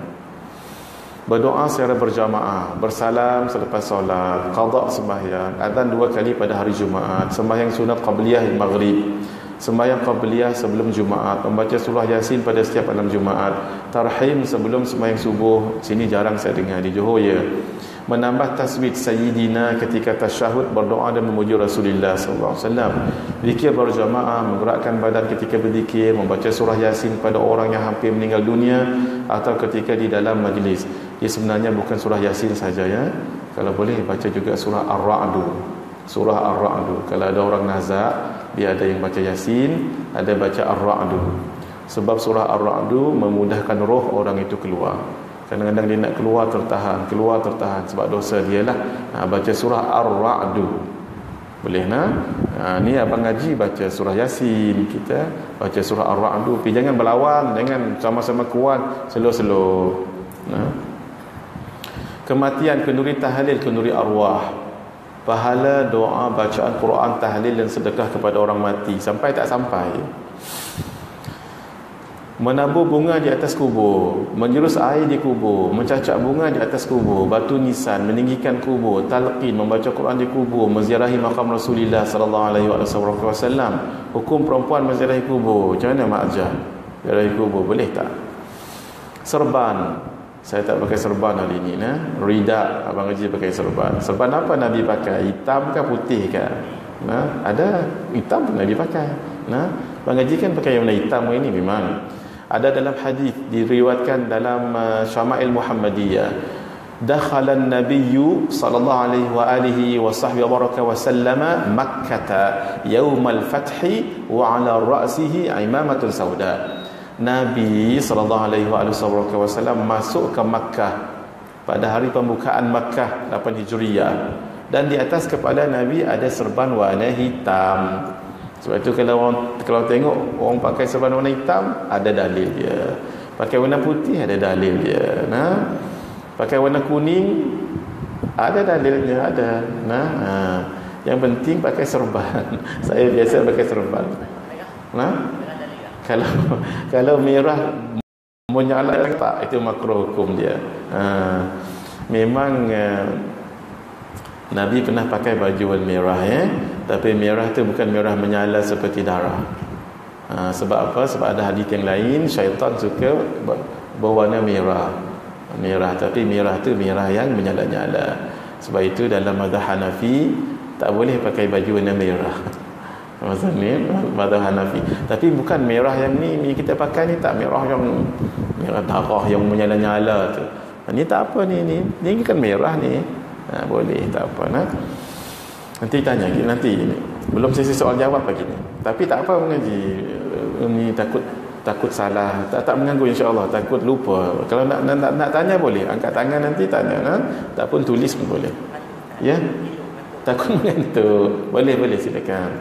berdoa secara berjamaah, bersalam selepas solat, qada sembahyang, azan dua kali pada hari Jumaat, sembahyang sunat qabliyah maghrib, sembahyang qabliyah sebelum Jumaat, membaca surah Yasin pada setiap malam Jumaat, tarhim sebelum sembahyang subuh. Sini jarang saya dengar, di Johor ya. Menambah tasbih sayyidina ketika tasyahud, berdoa dan memuji Rasulullah sallallahu alaihi wasallam, zikir berjamaah, menggerakkan badan ketika berzikir, membaca surah Yasin pada orang yang hampir meninggal dunia atau ketika di dalam majlis. Ia sebenarnya bukan surah Yasin saja ya. Kalau boleh baca juga surah Ar-Ra'du. Surah Ar-Ra'du. Kalau ada orang nazak, dia ada yang baca Yasin, ada baca Ar-Ra'du. Sebab surah Ar-Ra'du memudahkan roh orang itu keluar. Kadang-kadang dia nak keluar tertahan, keluar tertahan sebab dosa dia lah. Ha, baca surah Ar-Ra'du. Boleh nah? Ha, ni abang ngaji baca surah Yasin, kita baca surah Ar-Ra'du. Tapi jangan berlawan, jangan sama-sama kuat, slow-slow. Nah. Kematian, kenduri tahlil, kenduri arwah, pahala doa bacaan Quran, tahlil dan sedekah kepada orang mati sampai tak sampai. Menabur bunga di atas kubur, menjurus air di kubur, mencacak bunga di atas kubur, batu nisan, meninggikan kubur, talqin, membaca Quran di kubur, menziarahi makam Rasulullah sallallahu alaihi wasallam. Hukum perempuan menziarahi kubur, macam mana mak ajar? Ziarahi kubur boleh tak? Serban, saya tak pakai serban hari ini nah. Rida, abang Haji pakai serban. Serban apa Nabi pakai? Hitam ke putih ke? Nah, ada hitam pun Nabi pakai. Nah, abang Haji kan pakai yang warna hitam ini memang. Ada dalam hadis diriwayatkan dalam uh, Syama'il Muhammadiyah, dakhala an-nabiyyu sallallahu alaihi wa alihi wa sahbihi wa baraka wa sallama Makkah yaumal fathi wa ala ra'sihi imamatun sauda. Nabi sallallahu alaihi wasallam masuk ke Makkah pada hari pembukaan Makkah lapan Hijriyah, dan di atas kepala Nabi ada serban warna hitam. Sebab itu kalau orang kalau tengok orang pakai serban warna hitam, ada dalil dia. Pakai warna putih, ada dalil dia. Nah, pakai warna kuning, ada dalilnya, ada. Nah, ha. Yang penting pakai serban. Saya biasa pakai serban. Nah, kalau kalau merah menyala tak, itu makruh hukum dia. Ha. Memang uh, Nabi pernah pakai baju warna merah ya, tapi merah tu bukan merah menyala seperti darah. Ha, sebab apa? Sebab ada hadis yang lain, syaitan suka berwarna merah. Merah, tapi merah tu merah yang menyala-nyala. Sebab itu dalam mazhab Hanafi tak boleh pakai baju warna merah. Mazhab ni mazhab Hanafi. Tapi bukan merah yang ni, ni kita pakai ni tak merah yang merah darah yang menyala-nyala tu. Ni tak apa ni, ni. Ni kan merah ni. Ha, boleh, tak apa nah. Nanti tanya nanti ini. Belum sesi soal jawab pagi ni. Tapi tak apa mengaji. Ni takut takut salah. Tak tak mengganggu insya-Allah, takut lupa. Kalau nak nak, nak, nak tanya boleh. Angkat tangan nanti tanya nah. Tak pun tulis pun boleh. Ya. Takut mengantuk. Boleh boleh silakan.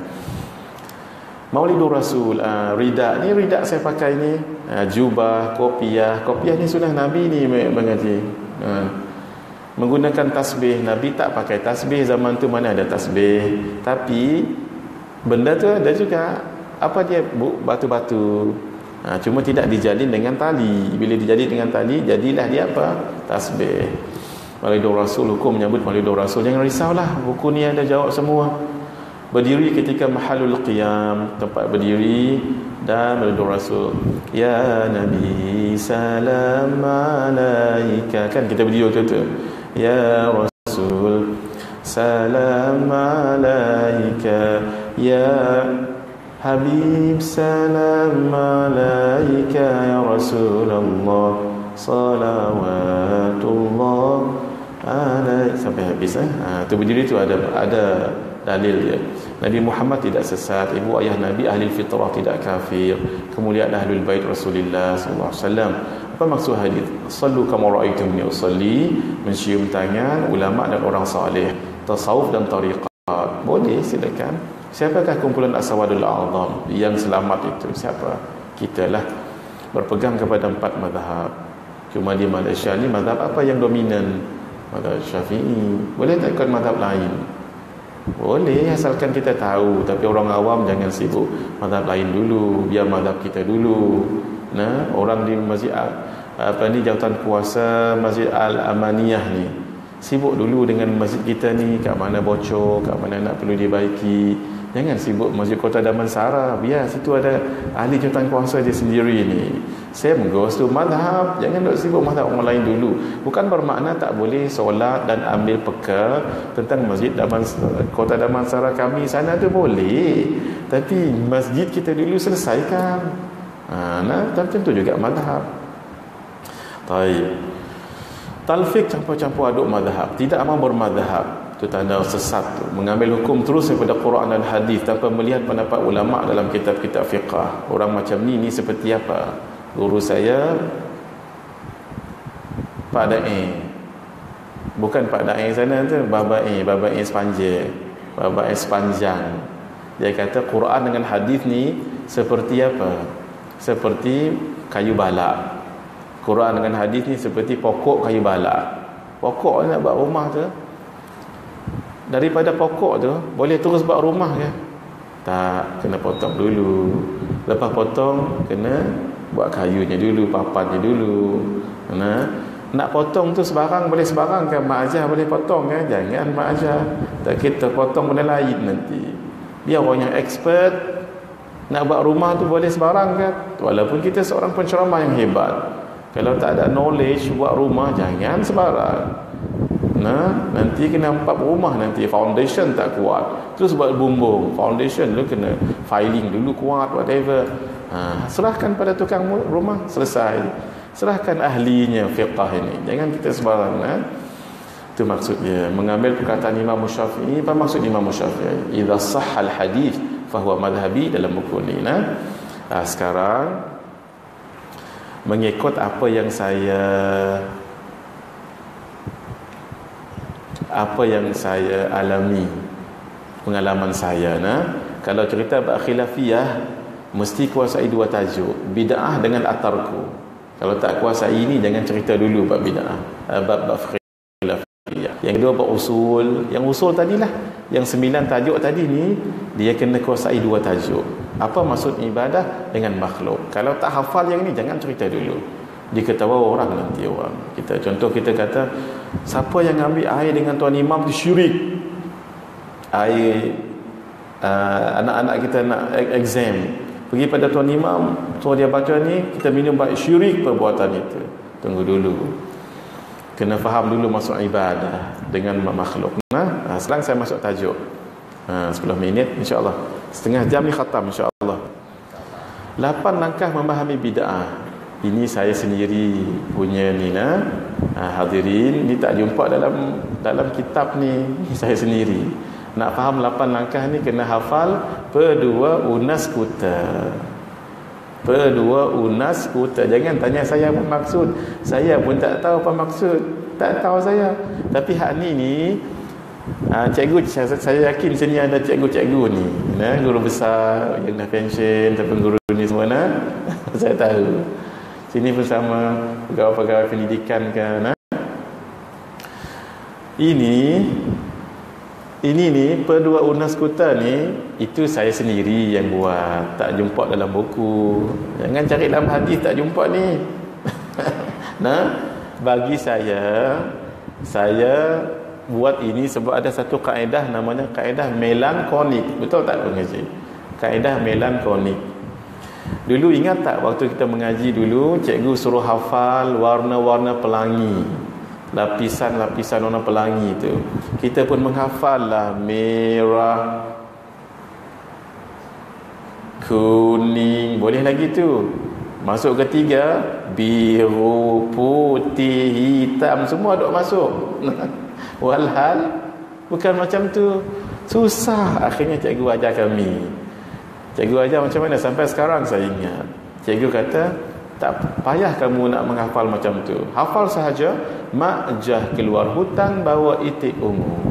Maulidur Rasul, uh, rida ni rida saya pakai ni, uh, jubah, kopiah. Kopiah ni sunnah Nabi ni mengaji. Uh, menggunakan tasbih, Nabi tak pakai tasbih zaman tu, mana ada tasbih. Tapi benda tu ada juga. Apa dia? Batu-batu. Ha, cuma tidak dijalin dengan tali. Bila dijalin dengan tali, jadilah dia apa? Tasbih. Maulidur Rasul, hukum menyambut Maulidur Rasul. Jangan risaulah, buku ni ada jawab semua. berdiri ketika mahalul qiyam, tempat berdiri, dan melindung Rasul. Ya Nabi salam alaika, kan kita berdiri waktu tu. Ya Rasul salam alaika, ya Habib salam alaika, ya Rasulullah salawatullah alaik, sampai habis eh? Ha, tu berdiri tu ada ada dalil dia. Nabi Muhammad tidak sesat, ibu ayah Nabi ahli fitrah, tidak kafir, kemuliaan ahlul bait Rasulullah sallallahu alaihi wasallam. Apa maksud hadis? Sallu kama ra'aitumuni usalli, mencium tangan ulama dan orang saleh, tasawuf dan tariqat. Boleh, silakan. Siapakah kumpulan As-Sawadul A'zam yang selamat itu? Siapa? Kita lah. Berpegang kepada empat mazhab. Cuma di Malaysia ni mazhab apa yang dominan? Mazhab Syafi'i. Boleh tak ikut mazhab lain? Boleh, asalkan kita tahu. Tapi orang awam jangan sibuk mazhab lain dulu, biar mazhab kita dulu. Nah, orang di masjid apa ni, jawatan kuasa Masjid Al-Amaniyah ni sibuk dulu dengan masjid kita ni, kat mana bocor, kat mana nak perlu dibaiki. Jangan sibuk Masjid Kota Damansara, biar situ ada ahli jawatan kuasa dia sendiri ni. Same goes to madhab. Jangan duk sibuk madhab orang lain dulu. Bukan bermakna tak boleh solat dan ambil peka tentang Masjid Damansara, Kota Damansara kami sana tu boleh, tapi masjid kita dulu selesaikan. Ha, nah, tentu juga madhab. Baik. Talfik, campur-campur aduk madhab, tidak amal bermadhab, itu tanda sesat tu. Mengambil hukum terus daripada Quran dan hadis tanpa melihat pendapat ulama dalam kitab-kitab fiqah. Orang macam ni ni seperti apa? Guru saya Pak Da'i, bukan Pak Da'i sana tu, Baba E, Baba E sepanjang, Baba E sepanjang. Dia kata Quran dengan hadis ni seperti apa? Seperti kayu balak. Quran dengan hadis ni seperti pokok kayu balak. Pokok nak buat rumah tu, daripada pokok tu boleh terus buat rumah ke? Tak, kena potong dulu. Lepas potong kena buat kayunya dulu, papannya dulu. Nah, nak potong tu sebarang boleh sebarang kan? Mak ajar boleh potong kan? Jangan mak ajar. Tak, kita potong benda lain nanti. Biar orang yang expert. Nak buat rumah tu boleh sebarang kan? Walaupun kita seorang penceramah yang hebat, kalau tak ada knowledge buat rumah, jangan sebarang. Nah, nanti kena empat rumah, nanti foundation tak kuat, terus buat bumbung. Foundation dulu kena filing dulu kuat, whatever. Ha, serahkan pada tukang rumah, selesai. Serahkan ahlinya fiqah ini. Jangan kita sebarang. Nah, itu maksudnya. Mengambil perkataan Imam Syafi'i. Apa maksud Imam Syafi'i? Idza sahhal hadis fahuwa madhhabi, dalam buku ni. Nah, ha, sekarang mengikut apa yang saya apa yang saya alami, pengalaman saya. Nah, kalau cerita bab khilafiyah mesti kuasai dua tajuk, bid'ah dengan atarku. Kalau tak kuasai ini, jangan cerita dulu bab bid'ah, bab bab khilafiyah. Yang kedua bab usul. Yang usul tadilah, yang sembilan tajuk tadi ni, dia kena kuasai dua tajuk. Apa maksud ibadah dengan makhluk? Kalau tak hafal yang ni, jangan cerita dulu. Diketawa orang nanti orang. Kita contoh, kita kata siapa yang ambil air dengan tuan imam tu syirik. Air uh, anak-anak kita nak exam, pergi pada tuan imam, tuan dia baca ni, kita minum baik, syirik perbuatan itu. Tunggu dulu. Kena faham dulu masuk ibadah dengan makhluk. Nah, sekarang saya masuk tajuk. Ha, sepuluh minit insya-Allah. Setengah jam ni khatam insya-Allah. lapan langkah memahami bid'ah. Ini saya sendiri punya ni nah. Ha, hadirin, ni tak jumpa dalam dalam kitab ni. Ni saya sendiri. Nak faham lapan langkah ni kena hafal Perdua Unas Kuta. Perdua Unas Kuta. Jangan tanya saya apa maksud. Saya pun tak tahu apa maksud. Tak tahu saya. Tapi hak ni ni Ha, cikgu, saya, saya yakin sini ada cikgu-cikgu ni, nah, guru besar yang dah pension, tapi guru ni semua nah. Saya tahu sini pun sama, pegawai-pegawai pendidikan kan. Nah. Ini Ini ni Perdua Unas Kuta ni, itu saya sendiri yang buat, tak jumpa dalam buku. Jangan cari dalam hadis, tak jumpa ni. Nah, bagi saya, saya buat ini sebab ada satu kaedah namanya kaedah melankonik. Betul tak pengaji? Kaedah melankonik. Dulu ingat tak waktu kita mengaji dulu, cikgu suruh hafal warna-warna pelangi, lapisan-lapisan warna pelangi tu. Kita pun menghafal lah, merah, kuning, boleh lagi tu. Masuk ketiga, biru, putih, hitam, semua duk masuk. Walhal bukan macam tu. Susah akhirnya cikgu ajar kami. Cikgu ajar macam mana sampai sekarang saya ingat. Cikgu kata, tak payah kamu nak menghafal macam tu. Hafal sahaja, mak jah keluar hutan bawa itik ungu.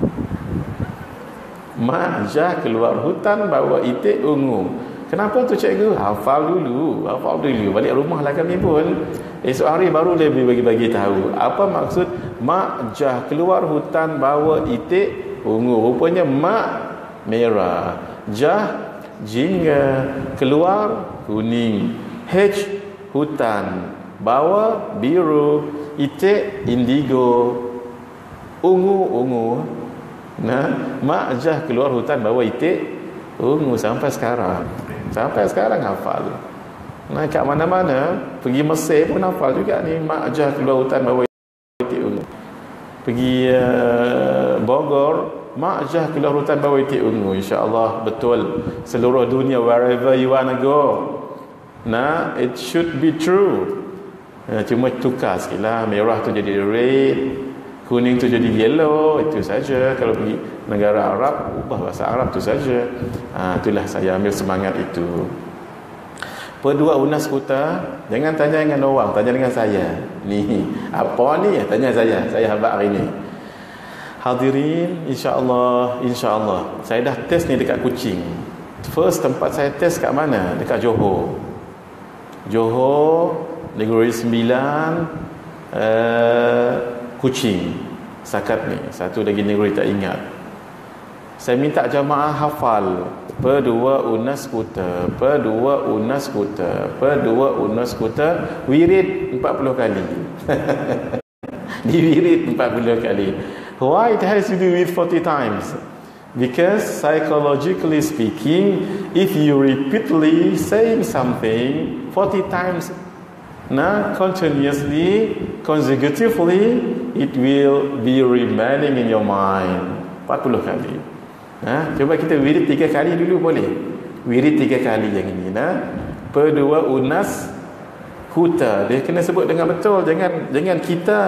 Mak jah keluar hutan bawa itik ungu. Kenapa tu cikgu? Hafal dulu, hafal dulu. Balik rumah lah kami pun. Esok hari baru dia bagi-bagi tahu. Apa maksud mak jah keluar hutan bawa itik ungu? Rupanya mak merah, jah jingga, keluar kuning, H hutan, bawa biru, itik indigo, ungu ungu. Nah, mak jah keluar hutan bawa itik ungu sampai sekarang. Sampai sekarang hafal. Nah, kat mana-mana, pergi Mesir pun hafal juga ni, mak jah keluar hutan bawa itik ungu. Pergi uh, Bogor, mak jah keluar hutan bawa itik ungu. InsyaAllah betul seluruh dunia, wherever you wanna go. Nah, it should be true. Nah, cuma tukar sikit lah. Merah tu jadi red, kuning tu jadi yellow. Itu saja. Kalau pergi negara Arab, ubah bahasa Arab tu saja. ha, Itulah saya ambil semangat itu. Perdua unas kuta, jangan tanya dengan orang, tanya dengan saya. Ni, apa ni? Tanya saya. Saya habaq hari ni. Hadirin, insya-Allah, insya-Allah. Saya dah test ni dekat Kuching. First tempat saya test kat mana? Dekat Johor. Johor, Negeri Sembilan, uh, Kuching. Sakat ni, satu lagi negeri tak ingat. Saya minta jamaah hafal Perdua unas kuta, perdua unas kuta, perdua unas kuta, wirid empat puluh kali. Diwirid empat puluh kali. Why it has to do with forty times? Because psychologically speaking, if you repeatedly saying something forty times, now continuously, consecutively, it will be remaining in your mind. empat puluh kali. Nah, coba kita wirid tiga kali dulu boleh? Wirid tiga kali yang ini. Nah, perdua unas kuta. Dia kena sebut dengan betul, jangan jangan kita.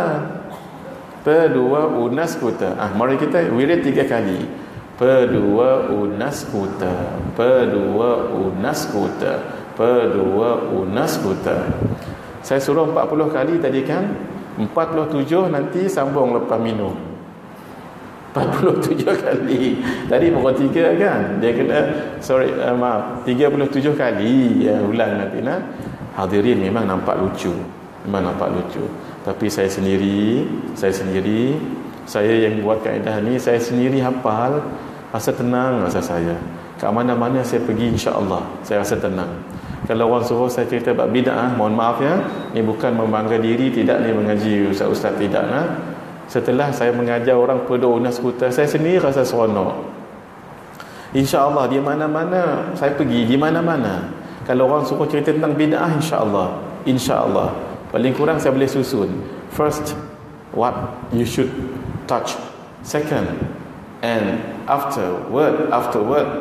Perdua unas kuta. Ah, mari kita wirid tiga kali. Perdua unas kuta, perdua unas kuta, perdua unas kuta. Saya suruh empat puluh kali tadi kan? empat puluh tujuh nanti sambung lepas minum. empat puluh tujuh kali. Tadi pukul tiga kan? Dia kena, sorry, uh, maaf, tiga puluh tujuh kali ya, ulang nanti. Nah, hadirin memang nampak lucu. Memang nampak lucu. Tapi saya sendiri, saya sendiri, saya yang buat kaedah ni, saya sendiri hafal, rasa tenang rasa saya. Kat mana-mana saya pergi, insya-Allah saya rasa tenang. Kalau orang suruh saya cerita bab bid'ah, mohon maaf ya, ni bukan membangga diri, tidak ni mengaji ustaz-ustaz, tidak. Nah, setelah saya mengajar orang perdua unas kuta, saya sendiri rasa seronok. InsyaAllah di mana-mana saya pergi, di mana-mana kalau orang suruh cerita tentang bid'ah, insya-Allah, insya-Allah paling kurang saya boleh susun. First, what you should touch. Second, and afterward, afterward.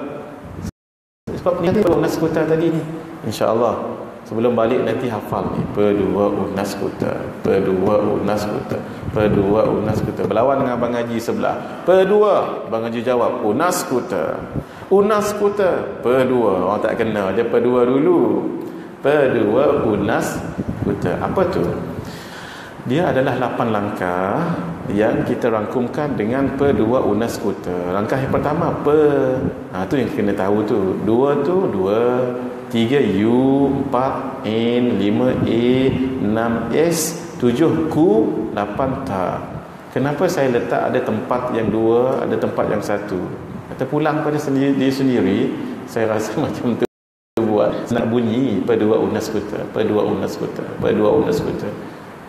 Sebab ni perdua unas kuta tadi ni, insya-Allah sebelum balik nanti hafal ni, perdua unas kuta, perdua unas kuta, perdua unas kuta. Berlawan dengan Abang Haji sebelah. Perdua, Abang Haji jawab unas kuta, unas kuta, perdua. Orang tak kenal, dia perdua dulu. Perdua unas kuta. Apa tu? Dia adalah lapan langkah yang kita rangkumkan dengan perdua unas kuta. Langkah yang pertama, per, ha, tu yang kena tahu tu. Dua tu, dua. Tiga U, empat N, lima E, enam S, tujuh Q, lapan ta. Kenapa saya letak ada tempat yang dua, ada tempat yang satu? Kata pulang pada sendiri, diri sendiri, saya rasa macam tu buat. Nak bunyi perdua unas kuta, perdua unas kuta, perdua unas kuta.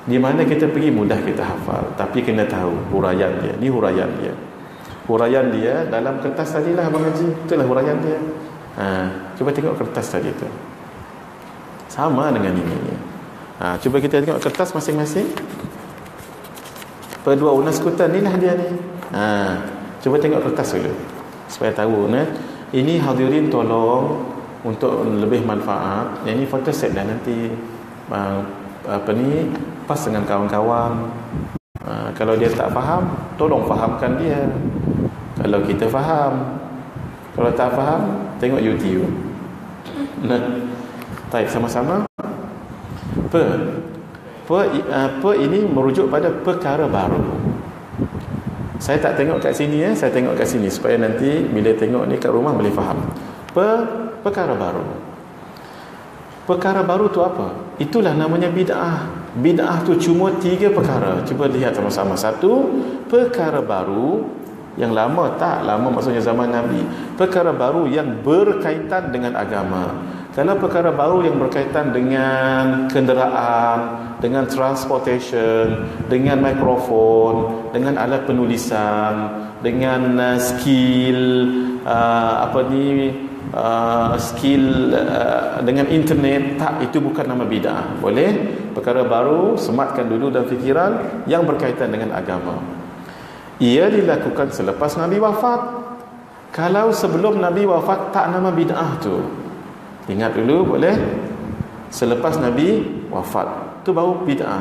Di mana kita pergi mudah kita hafal, tapi kena tahu huraian dia. Ni huraian dia. Huraian dia dalam kertas tadilah Abang Haji. Itulah huraian dia. Ha, cuba tengok kertas tadi tu. Sama dengan ini. Ha, cuba kita tengok kertas masing-masing. Perdua unas skuter ni lah dia ni. Ha, cuba tengok kertas dulu supaya tahu nah. Ini hadirin tolong untuk lebih manfaat. Yang ini foto set dah nanti uh, apa ni pas dengan kawan-kawan. Uh, kalau dia tak faham, tolong fahamkan dia. Kalau kita faham, kalau tak faham, tengok YouTube. Nah, baik, sama-sama. Per, per, uh, per ini merujuk pada perkara baru. Saya tak tengok kat sini ya, saya tengok kat sini supaya nanti bila tengok ni kat rumah boleh faham. Per, perkara baru. Perkara baru tu apa? Itulah namanya bid'ah. Bid'ah tu cuma tiga perkara. Cuba lihat sama-sama. Satu, perkara baru yang lama tak, lama maksudnya zaman Nabi. Perkara baru yang berkaitan dengan agama. Kalau perkara baru yang berkaitan dengan kenderaan, dengan transportation, dengan mikrofon, dengan alat penulisan, dengan uh, skill uh, apa ni uh, skill uh, dengan internet, tak, itu bukan nama bid'ah. Boleh? Perkara baru sematkan dulu dalam fikiran yang berkaitan dengan agama. Ia dilakukan selepas Nabi wafat. Kalau sebelum Nabi wafat, tak nama bid'ah tu. Ingat dulu, boleh? Selepas Nabi wafat, tu baru bid'ah.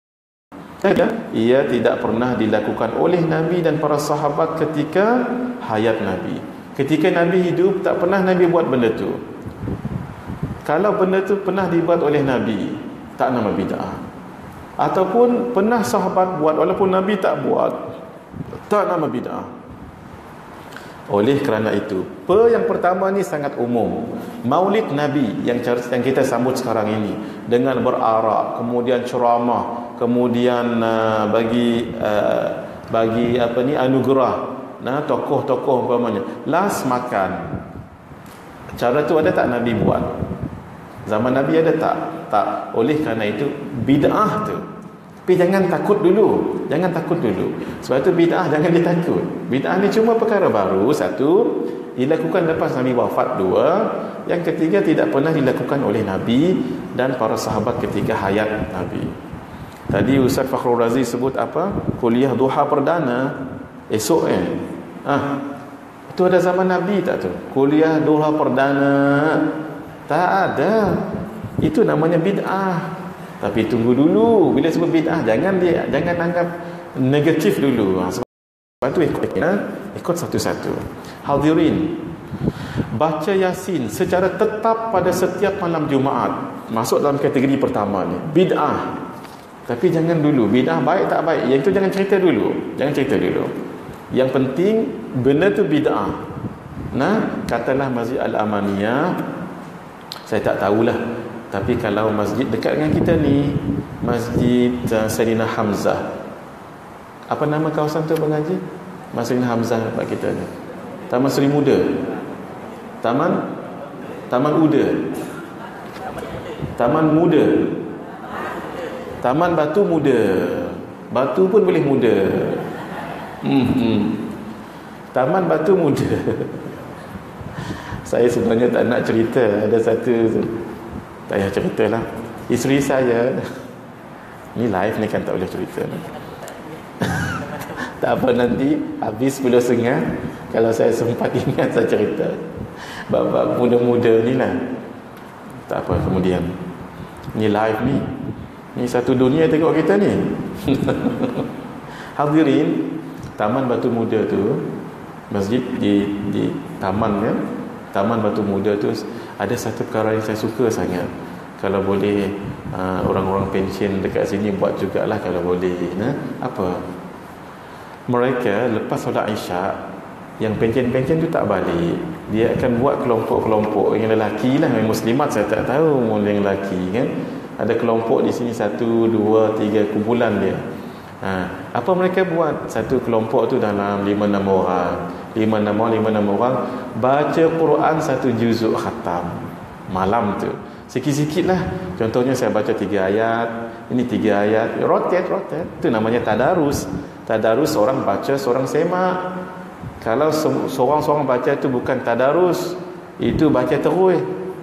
Ia tidak pernah dilakukan oleh Nabi dan para sahabat ketika hayat Nabi. Ketika Nabi hidup, tak pernah Nabi buat benda tu. Kalau benda tu pernah dibuat oleh Nabi, tak nama bid'ah. Ataupun pernah sahabat buat walaupun Nabi tak buat, tak nama bid'ah. Oleh kerana itu, per yang pertama ni sangat umum. Maulid Nabi yang yang kita sambut sekarang ini dengan berarak, kemudian ceramah, kemudian uh, bagi uh, bagi apa ni anugerah, nah tokoh-tokoh umpamanya, last makan. Cara tu ada tak Nabi buat? Zaman Nabi ada tak? Tak. Oleh kerana itu bid'ah tu. Tapi jangan takut dulu. Jangan takut dulu. Sebab itu bid'ah jangan ditakut. Bid'ah ni cuma perkara baru. Satu, dilakukan lepas Nabi wafat. Dua, yang ketiga tidak pernah dilakukan oleh Nabi dan para sahabat ketika hayat Nabi. Tadi Ustaz Fakhrul Razi sebut apa? Kuliah duha perdana esok eh. Ah, itu ada zaman Nabi tak tu? Kuliah duha perdana tak ada. Itu namanya bid'ah. Tapi tunggu dulu, bila sebut bid'ah jangan dia jangan anggap negatif dulu. Sebab tu ikut ya, ikut satu-satu. Hadirin, baca Yasin secara tetap pada setiap malam Jumaat masuk dalam kategori pertama ni, bid'ah. Tapi jangan dulu bid'ah baik tak baik, yang itu jangan cerita dulu. Jangan cerita dulu. Yang penting benda tu bid'ah. Nah, katalah Masjid Al-Amaniyah, saya tak tahulah. Tapi kalau masjid dekat dengan kita ni, Masjid uh, Sayyidina Hamzah. Apa nama kawasan tu Abang Haji? Masjid Hamzah dekat kita ni. Taman Seri Muda. Taman Taman Uda. Taman Muda. Taman Batu Muda. Batu pun boleh muda. Hmm, hmm. Taman Batu Muda. Saya sebenarnya tak nak cerita. Ada satu, tak payah ceritalah. Isteri saya, ni live ni kan tak boleh cerita. Tak apa, nanti habis sepuluh setengah kalau saya sempat ingat saya cerita. Bab-bab muda-muda ni lah. Tak apa, kemudian ni live ni. Ni satu dunia tengok kita ni. Hadirin, Taman Batu Muda tu, masjid di di taman kan. Taman Batu Muda tu ada satu perkara yang saya suka sangat. Kalau boleh uh, orang-orang pension dekat sini buat jugalah kalau boleh. Nah, apa? Mereka lepas solat Isyak, yang pension-pension tu tak balik, dia akan buat kelompok-kelompok yang lelaki lah, yang muslimat saya tak tahu yang lelaki kan. Ada kelompok di sini satu, dua, tiga kumpulan dia. Ha, apa mereka buat? Satu kelompok tu dalam lima enam orang, lima enam orang, lima enam orang baca Quran satu juzuk khatam malam tu. Sikit-sikit lah. Contohnya saya baca tiga ayat, ini tiga ayat, rotate rotate. Itu namanya tadarus. Tadarus orang baca, seorang semak. Kalau seorang-seorang baca itu bukan tadarus, itu baca terus.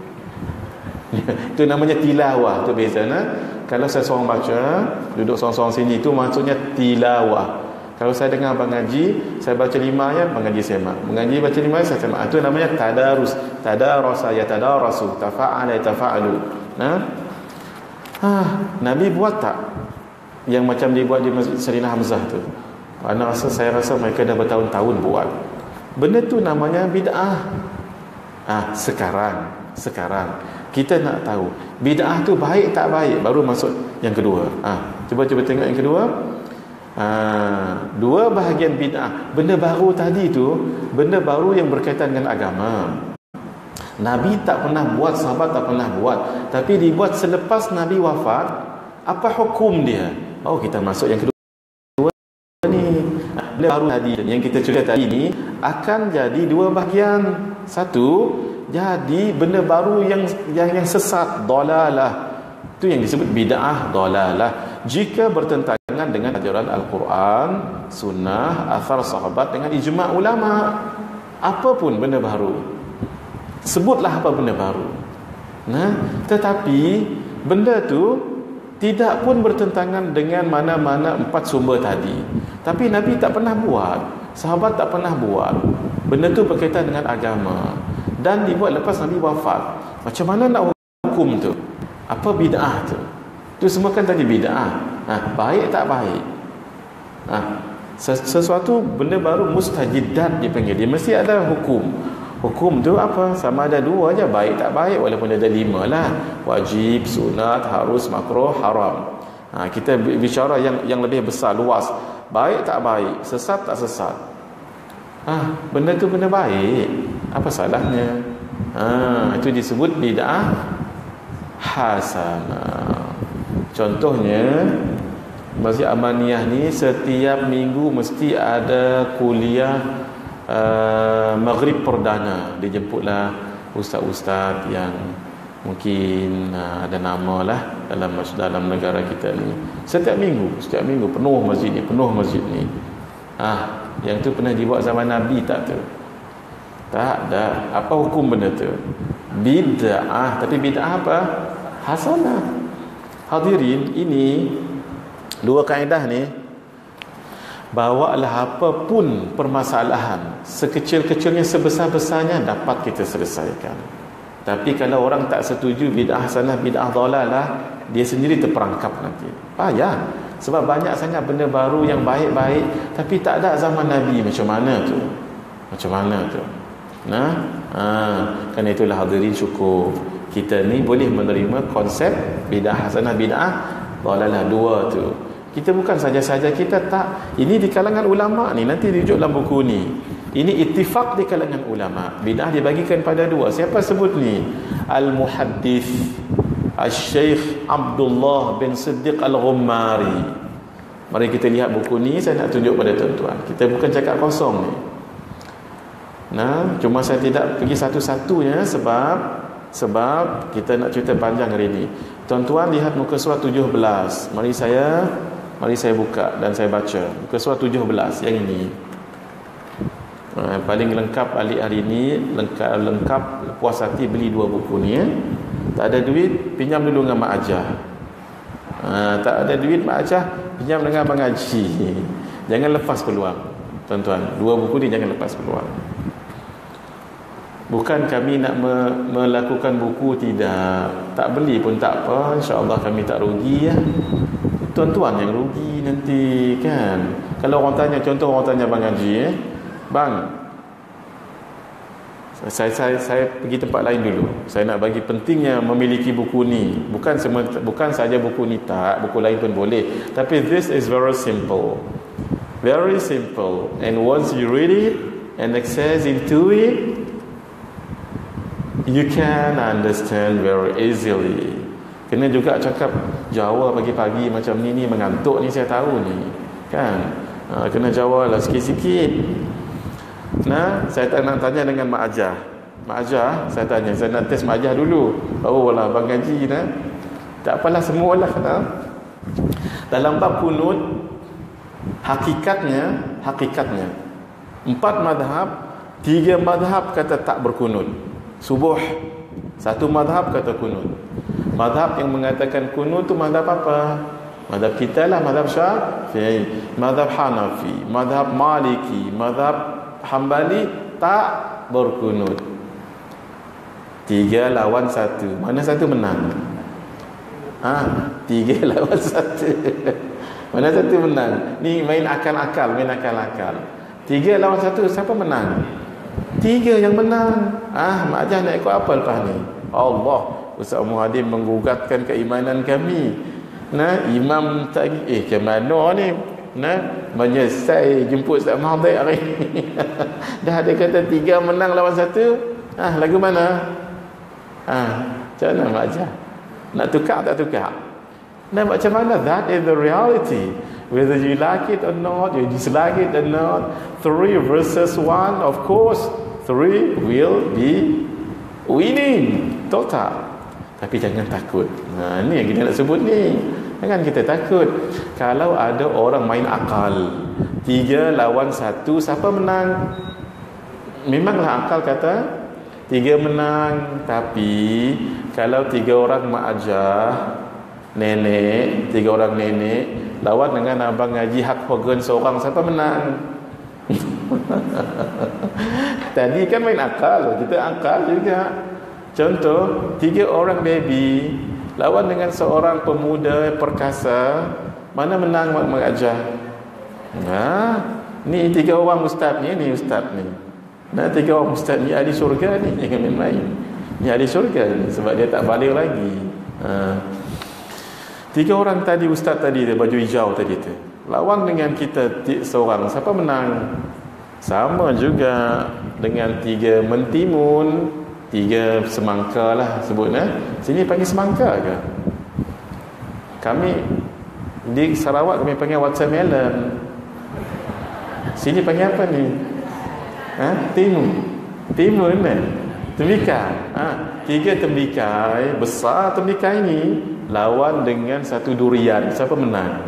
Itu namanya tilawah. Itu beza nah. Kalau saya seorang baca, duduk seorang-seorang sini, itu maksudnya tilawah. Kalau saya dengar abang ngaji, saya baca lima ayat, abang ngaji semak. Mengaji baca lima ayat, saya semak. Itu namanya tadarus. Tadarasa ya tadarasu, tafa'ala ya tafa'alu. Nah, ha, Nabi buat tak yang macam dibuat di Masjid Sayyidina Hamzah tu? Ana rasa, saya rasa mereka dah bertahun-tahun buat. Benda tu namanya bid'ah. Ah, sekarang, sekarang kita nak tahu bid'ah tu baik tak baik, baru masuk yang kedua. Ah, cuba-cuba tengok yang kedua. Ah, dua bahagian bid'ah. Benda baru tadi tu, benda baru yang berkaitan dengan agama. Nabi tak pernah buat, sahabat tak pernah buat, tapi dibuat selepas Nabi wafat. Apa hukum dia? Oh, kita masuk yang kedua ni. Benda baru tadi yang kita cerita tadi ni akan jadi dua bahagian. Satu, jadi benda baru yang yang, yang sesat, dalalah. Itu yang disebut bid'ah dalalah. Jika bertentangan dengan ajaran Al-Quran, sunnah, athar sahabat, dengan ijma' ulama. Apapun benda baru, sebutlah apa benda baru. Nah, tetapi benda tu tidak pun bertentangan dengan mana-mana empat sumber tadi. Tapi Nabi tak pernah buat, sahabat tak pernah buat. Benda tu berkaitan dengan agama dan dibuat lepas Nabi wafat. Macam mana nak hukum tu? Apa bid'ah tu? Itu semua kan tadi bid'ah. Ha, baik tak baik? Ha, sesuatu benda baru mustajidat dipanggil. Dia mesti ada hukum. Hukum tu apa? Sama ada dua aja, baik tak baik, walaupun ada lima lah. Wajib, sunat, harus, makruh, haram. Ha, kita bicara yang yang lebih besar, luas. Baik tak baik, sesat tak sesat. Ah, ha, benda tu benda baik. Apa salahnya? Ah, ha, itu disebut bid'ah hasanah. Contohnya Masjid Amaniyah ni setiap minggu mesti ada kuliah uh, Maghrib Perdana. Dijemputlah ustaz-ustaz yang mungkin uh, ada nama lah dalam dalam negara kita ni. Setiap minggu, setiap minggu penuh masjid ni, penuh masjid ni. Ah, yang tu pernah dibuat zaman Nabi tak tu? Tak ada. Apa hukum benda tu? Bid'ah. Tapi bid'ah apa? Hasanah. Hadirin, ini dua kaedah ni, bawalah apapun permasalahan, sekecil-kecilnya, sebesar-besarnya, dapat kita selesaikan. Tapi kalau orang tak setuju bid'ah hasanah, bid'ah dhalalah, dia sendiri terperangkap nanti. Payah. Sebab banyak sangat benda baru yang baik-baik tapi tak ada zaman Nabi. Macam mana tu? Macam mana tu? Nah, ha, kerana itulah hadirin, syukur kita ni boleh menerima konsep bid'ah hasanah, bid'ah dhalalah, dua tu. Kita bukan saja-saja kita tak, ini di kalangan ulama ni, nanti rujuk dalam buku ni. Ini ittifaq di kalangan ulama. Bid'ah dibagikan pada dua. Siapa sebut ni? Al-Muhaddith Al-Syeikh Abdullah bin Siddiq Al-Ghummari. Mari kita lihat buku ni, saya nak tunjuk pada tuan-tuan. Kita bukan cakap kosong ni. Nah, cuma saya tidak pergi satu-satunya sebab sebab kita nak cerita panjang hari ini. Tuan-tuan lihat muka surat tujuh belas. Mari saya mari saya buka dan saya baca. Muka surat tujuh belas yang ini. Uh, paling lengkap alik hari ini, lengkap lengkap puas hati beli dua buku ni ya. Tak ada duit, pinjam dulu dengan Mak Ajah. Uh, tak ada duit Mak Ajah, pinjam dengan Abang Haji. Jangan lepas peluang. Tuan-tuan, dua buku ni jangan lepas peluang. Bukan kami nak me- melakukan buku, tidak. Tak beli pun tak apa, insya-Allah kami tak rugi ya. Tuan-tuan yang rugi nanti kan. Kalau orang tanya, contoh orang tanya Abang Haji eh, bang, saya saya saya pergi tempat lain dulu. Saya nak bagi pentingnya memiliki buku ni. Bukan semua, bukan saja buku ni, tak, buku lain pun boleh. Tapi this is very simple. Very simple. And once you read it and access into it, you can understand very easily. Kena juga cakap Jawa pagi-pagi macam ni ni mengantuk ni, saya tahu ni kan. Ha, kena Jawa lah sikit-sikit. Nah, saya tak nak tanya dengan Mak Ajah. Mak Ajah, saya tanya, saya nak test Mak Ajah dulu. Oh lah Abang Haji nah. Tak apalah, semualah nah. Dalam bab kunut, hakikatnya hakikatnya empat mazhab, tiga mazhab kata tak berkunut subuh, satu mazhab kata kunut. Mazhab yang mengatakan kunut tu mazhab apa? Mazhab kita lah, mazhab Syafi'i, mazhab Hanafi, mazhab Maliki, mazhab Hambali tak berkunut. Tiga lawan satu, mana satu menang? Ah, tiga lawan satu. Mana satu menang? Ni main akal-akal, main akal-akal. Tiga lawan satu, siapa menang? Tiga yang menang. Ah, Mak Jah nak ikut apa lepas ni? Allah, Ustaz Muhaddim menggugatkan keimanan kami. Nah, imam tak eh ke mana ni? Nah, menyesal jemput Ustaz Muhaddim hari ni. Dah ada kata tiga menang lawan satu. Ah, lagu mana? Ah, macam mana Mak Jah? Nak tukar tak tukar? Nah, macam mana? That is the reality. Whether you like it or not, you dislike it or not, three versus one, of course, three will be winning total. Tapi jangan takut. Nah, ni yang kita nak sebut ni. Jangan kita takut. Kalau ada orang main akal, tiga lawan satu, siapa menang? Memanglah akal kata tiga menang. Tapi kalau tiga orang mak ajah, nenek, tiga orang nenek lawan dengan abang ngaji hak hogan seorang, siapa menang? Tadi kan main akal, kita akal juga. Contoh, tiga orang baby lawan dengan seorang pemuda perkasa, mana menang mak mengajar? Nah, ni tiga orang ustaz ni, ni ustaz ni. Nah, tiga orang ustaz ni ahli syurga ni, jangan main-main. Ni ahli syurga ni sebab dia tak balik lagi. Ha. Tiga orang tadi ustaz tadi dia baju hijau tadi tu, lawan dengan kita seorang, siapa menang? Sama juga dengan tiga mentimun, tiga semangka lah sebutnya. Sini panggil semangka ke? Kami di Sarawak kami panggil watermelon. Sini panggil apa ni? Ha? Timun. Timun kan? Tembikar. Ha? Tiga tembikai besar, tembikai ini lawan dengan satu durian, siapa menang?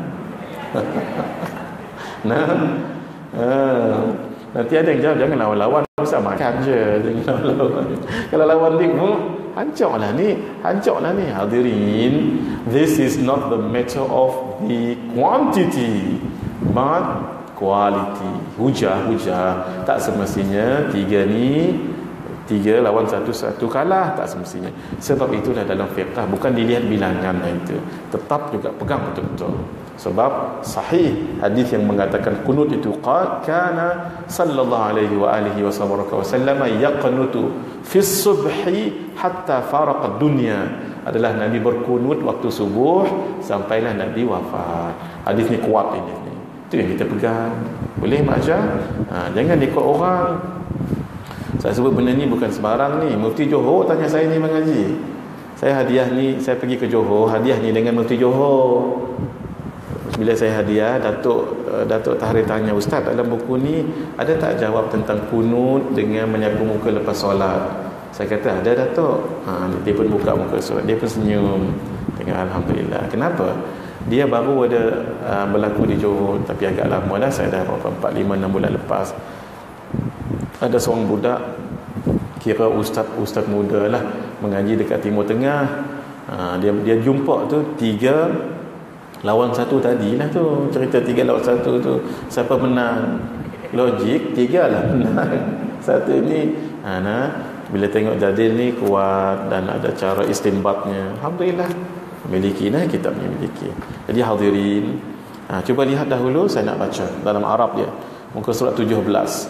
Nah, uh, nanti ada yang jawab, jangan lawan-lawan, usah makan je. Jangan lawan-lawan. Kalau lawan dia, oh, hancurlah ni, hancurlah ni. Hadirin, this is not the matter of the quantity, but quality. Hujah-hujah. Tak semestinya tiga ni, tiga lawan satu, satu kalah, tak semestinya. Sebab itulah dalam fiqh bukan dilihat bilangan itu, tetap juga pegang betul-betul. Sebab sahih hadis yang mengatakan kunut itu kana sallallahu alaihi wa alihi wasallam yaqnutu fi subhi hatta faraqa dunya, adalah Nabi berkunut waktu subuh sampailah Nabi wafat. Hadis ni kuat ini. Itu yang kita pegang. Boleh Mak Jah? Ha, jangan ikut orang. Saya sebut benda ni bukan sembarang ni. Mufti Johor tanya saya ni mengaji. Saya hadiah ni, saya pergi ke Johor, hadiah ni dengan Mufti Johor. Bila saya hadiah, Datuk uh, Datuk Tahrir tanya, Ustaz, dalam buku ni ada tak jawab tentang kunut dengan menyapu muka lepas solat? Saya kata ada, Datuk. Ha, dia pun buka muka solat, dia pun senyum. Tengok, alhamdulillah. Kenapa? Dia baru ada uh, berlaku di Johor, tapi agak lama dah. Saya dah berapa empat lima enam bulan lepas. Ada seorang budak, kira ustaz-ustaz muda lah, mengaji dekat Timur Tengah. Ha, dia dia jumpa tu tiga lawan satu tadi lah tu, cerita tiga lawan satu tu, siapa menang? Logik tiga lah menang. Satu ni, ha, nah, bila tengok dalil ni kuat dan ada cara istinbatnya, alhamdulillah, miliki nah, kitab ni miliki. Jadi hadirin, ha, cuba lihat dahulu, saya nak baca dalam Arab dia, muka surat tujuh belas.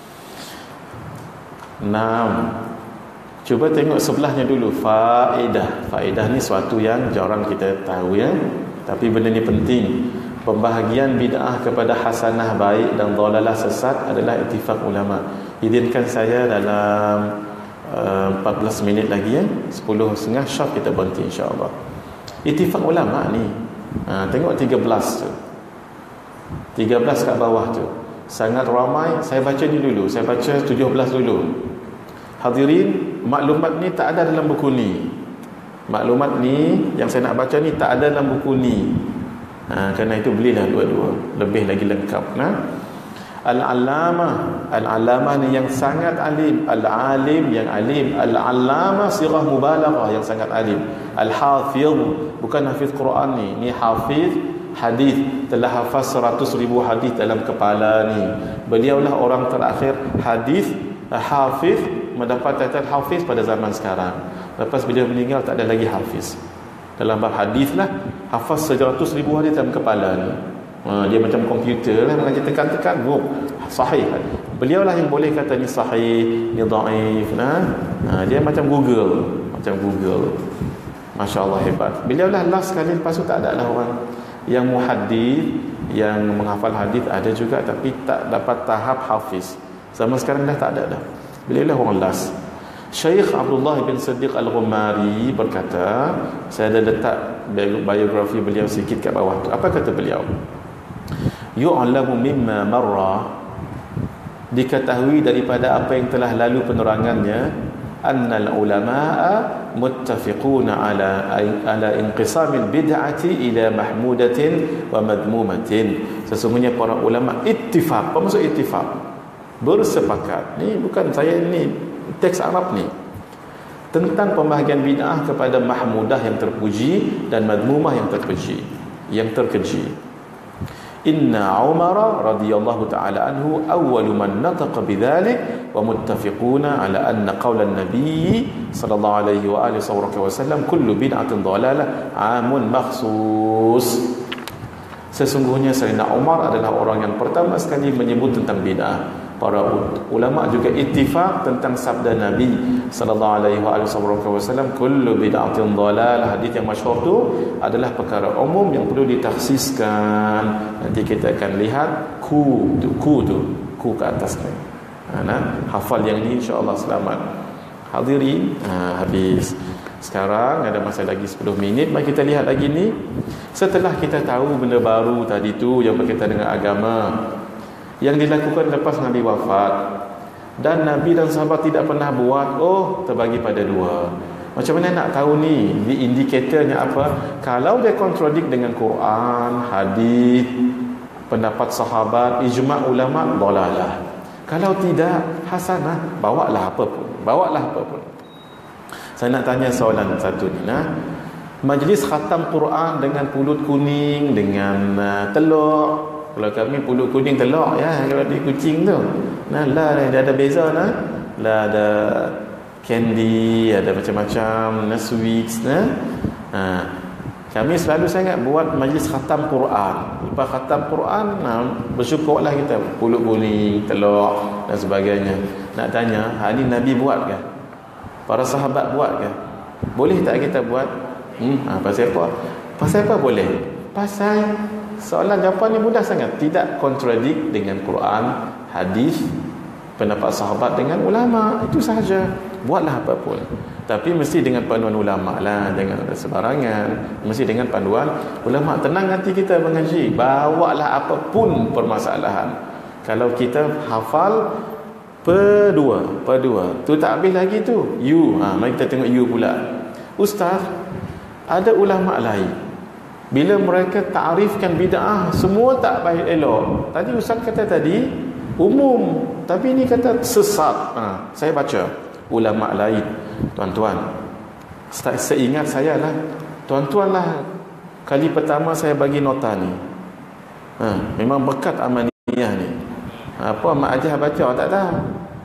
Enam. Cuba tengok sebelahnya dulu, faedah. Faedah ni suatu yang jarang kita tahu ya, tapi benda ni penting. Pembahagian bid'ah kepada hasanah baik dan dhalalah sesat adalah ittifaq ulama. Izinkan saya dalam uh, empat belas minit lagi ya, sepuluh setengah sharp kita berhenti insya-Allah. Ittifaq ulama ni, ha, tengok tiga belas tu, tiga belas kat bawah tu sangat ramai. Saya baca ni dulu, saya baca tujuh belas dulu. Hadirin, maklumat ni tak ada dalam buku ni. Maklumat ni yang saya nak baca ni tak ada dalam buku ni. Ha, kerana itu belilah dua-dua, lebih lagi lengkap. Nah, Al-Allamah, Al-Allamah ni yang sangat alim, Al-Alim yang alim, Al-Allamah sirah mubalaghah yang sangat alim, Al-Hafiz bukan hafiz Quran ni, ni hafiz hadis, telah hafaz seratus ribu hadis dalam kepala ni. Beliaulah orang terakhir hadis hafiz, mendapat title hafiz pada zaman sekarang. Lepas beliau meninggal tak ada lagi hafiz. Dalam bab hadis lah, hafaz seratus ribu hadis dalam kepala ni. Ha, dia macam komputer lah, mengaji tekan-tekan, oh, sahih. Beliau lah yang boleh kata ni sahih, ni dhaif. Nah, ha, dia macam Google, macam Google. Masya Allah, hebat. Beliau lah last sekali, lepas tu tak ada lah orang yang muhaddis, yang menghafal hadis ada juga, tapi tak dapat tahap hafiz. Zaman sekarang dah tak ada dah. Beliau lah orang last. Syekh Abdullah bin Siddiq Al-Ghumari berkata, saya ada letak biografi beliau sikit kat bawah tu. Apa kata beliau? Yu'lamu mimma marra, diketahui daripada apa yang telah lalu penerangannya, annal ulama'a muttafiquna ala ala inqisamil bid'ati ila mahmudatin wa madmumatin. Sesungguhnya para ulama ittifaq. Apa maksud ittifaq? Bersepakat. Ni bukan saya ni teks Arab ni, tentang pembahagian bid'ah kepada mahmudah yang terpuji dan madmumah yang terpuji, yang terkeji. Inna Umar radhiyallahu ta'ala anhu awwalu man nataqa bidzalik wa muttafiquna ala anna qawlan nabiy sallallahu alaihi wa alihi wasallam kullu bid'atin dhalalah amun makhsus. Sesungguhnya Sayyidina Umar adalah orang yang pertama sekali menyebut tentang bid'ah. Para ulama juga ittifaq tentang sabda Nabi sallallahu alaihi wasallam, kullu bid'atin dhalalah. Hadis yang masyhur tu adalah perkara umum yang perlu ditakhsiskan. Nanti kita akan lihat ku tu, ku tu, ku ke atas ni. Ha, nah, hafal yang ni insya-Allah selamat. Hadirin, ha, habis. Sekarang ada masa lagi sepuluh minit. Mari kita lihat lagi ni. Setelah kita tahu benda baru tadi tu yang berkaitan dengan agama, yang dilakukan lepas Nabi wafat, dan Nabi dan sahabat tidak pernah buat, oh, terbagi pada dua. Macam mana nak tahu ni? Di indikatornya apa? Kalau dia kontradik dengan Quran, hadis, pendapat sahabat, ijma' ulama, dhalalah. Kalau tidak, hasanah, bawalah apa pun. Bawalah apa pun. Saya nak tanya soalan satu ni, nah. Majlis khatam Quran dengan pulut kuning, dengan uh, telur. Kalau kami pulut kuning telur ya, kalau di kucing tu. Nah, lah dia ada beza nah. Lah ada candy, ada macam-macam, nah, sweets nah. Ha, kami selalu sangat buat majlis khatam Quran. Lepas khatam Quran, nah, bersyukurlah kita pulut kuning, telur dan sebagainya. Nak tanya, hal ni Nabi buat ke? Para sahabat buat ke? Boleh tak kita buat? Hmm, ha, pasal apa? Pasal apa boleh? Pasal soalan jawapan ni mudah sangat, tidak kontradik dengan Quran, hadis, pendapat sahabat dengan ulama, itu sahaja. Buatlah apa pun, tapi mesti dengan panduan ulama lah, jangan ada sebarangan, mesti dengan panduan ulama. Tenang hati kita mengaji, bawalah apa pun permasalahan. Kalau kita hafal Perdua, perdua tu tak habis lagi tu. You, ha, mari kita tengok you pula. Ustaz, ada ulama lain, bila mereka ta'rifkan bid'ah, semua tak baik elok. Tadi Ustaz kata tadi umum, tapi ini kata sesat. Ha, saya baca ulama lain, tuan-tuan. Seingat saya lah, tuan-tuan lah kali pertama saya bagi nota ni. Ha, memang berkat amaniyah ni. Apa Mak Ajah baca tak tahu.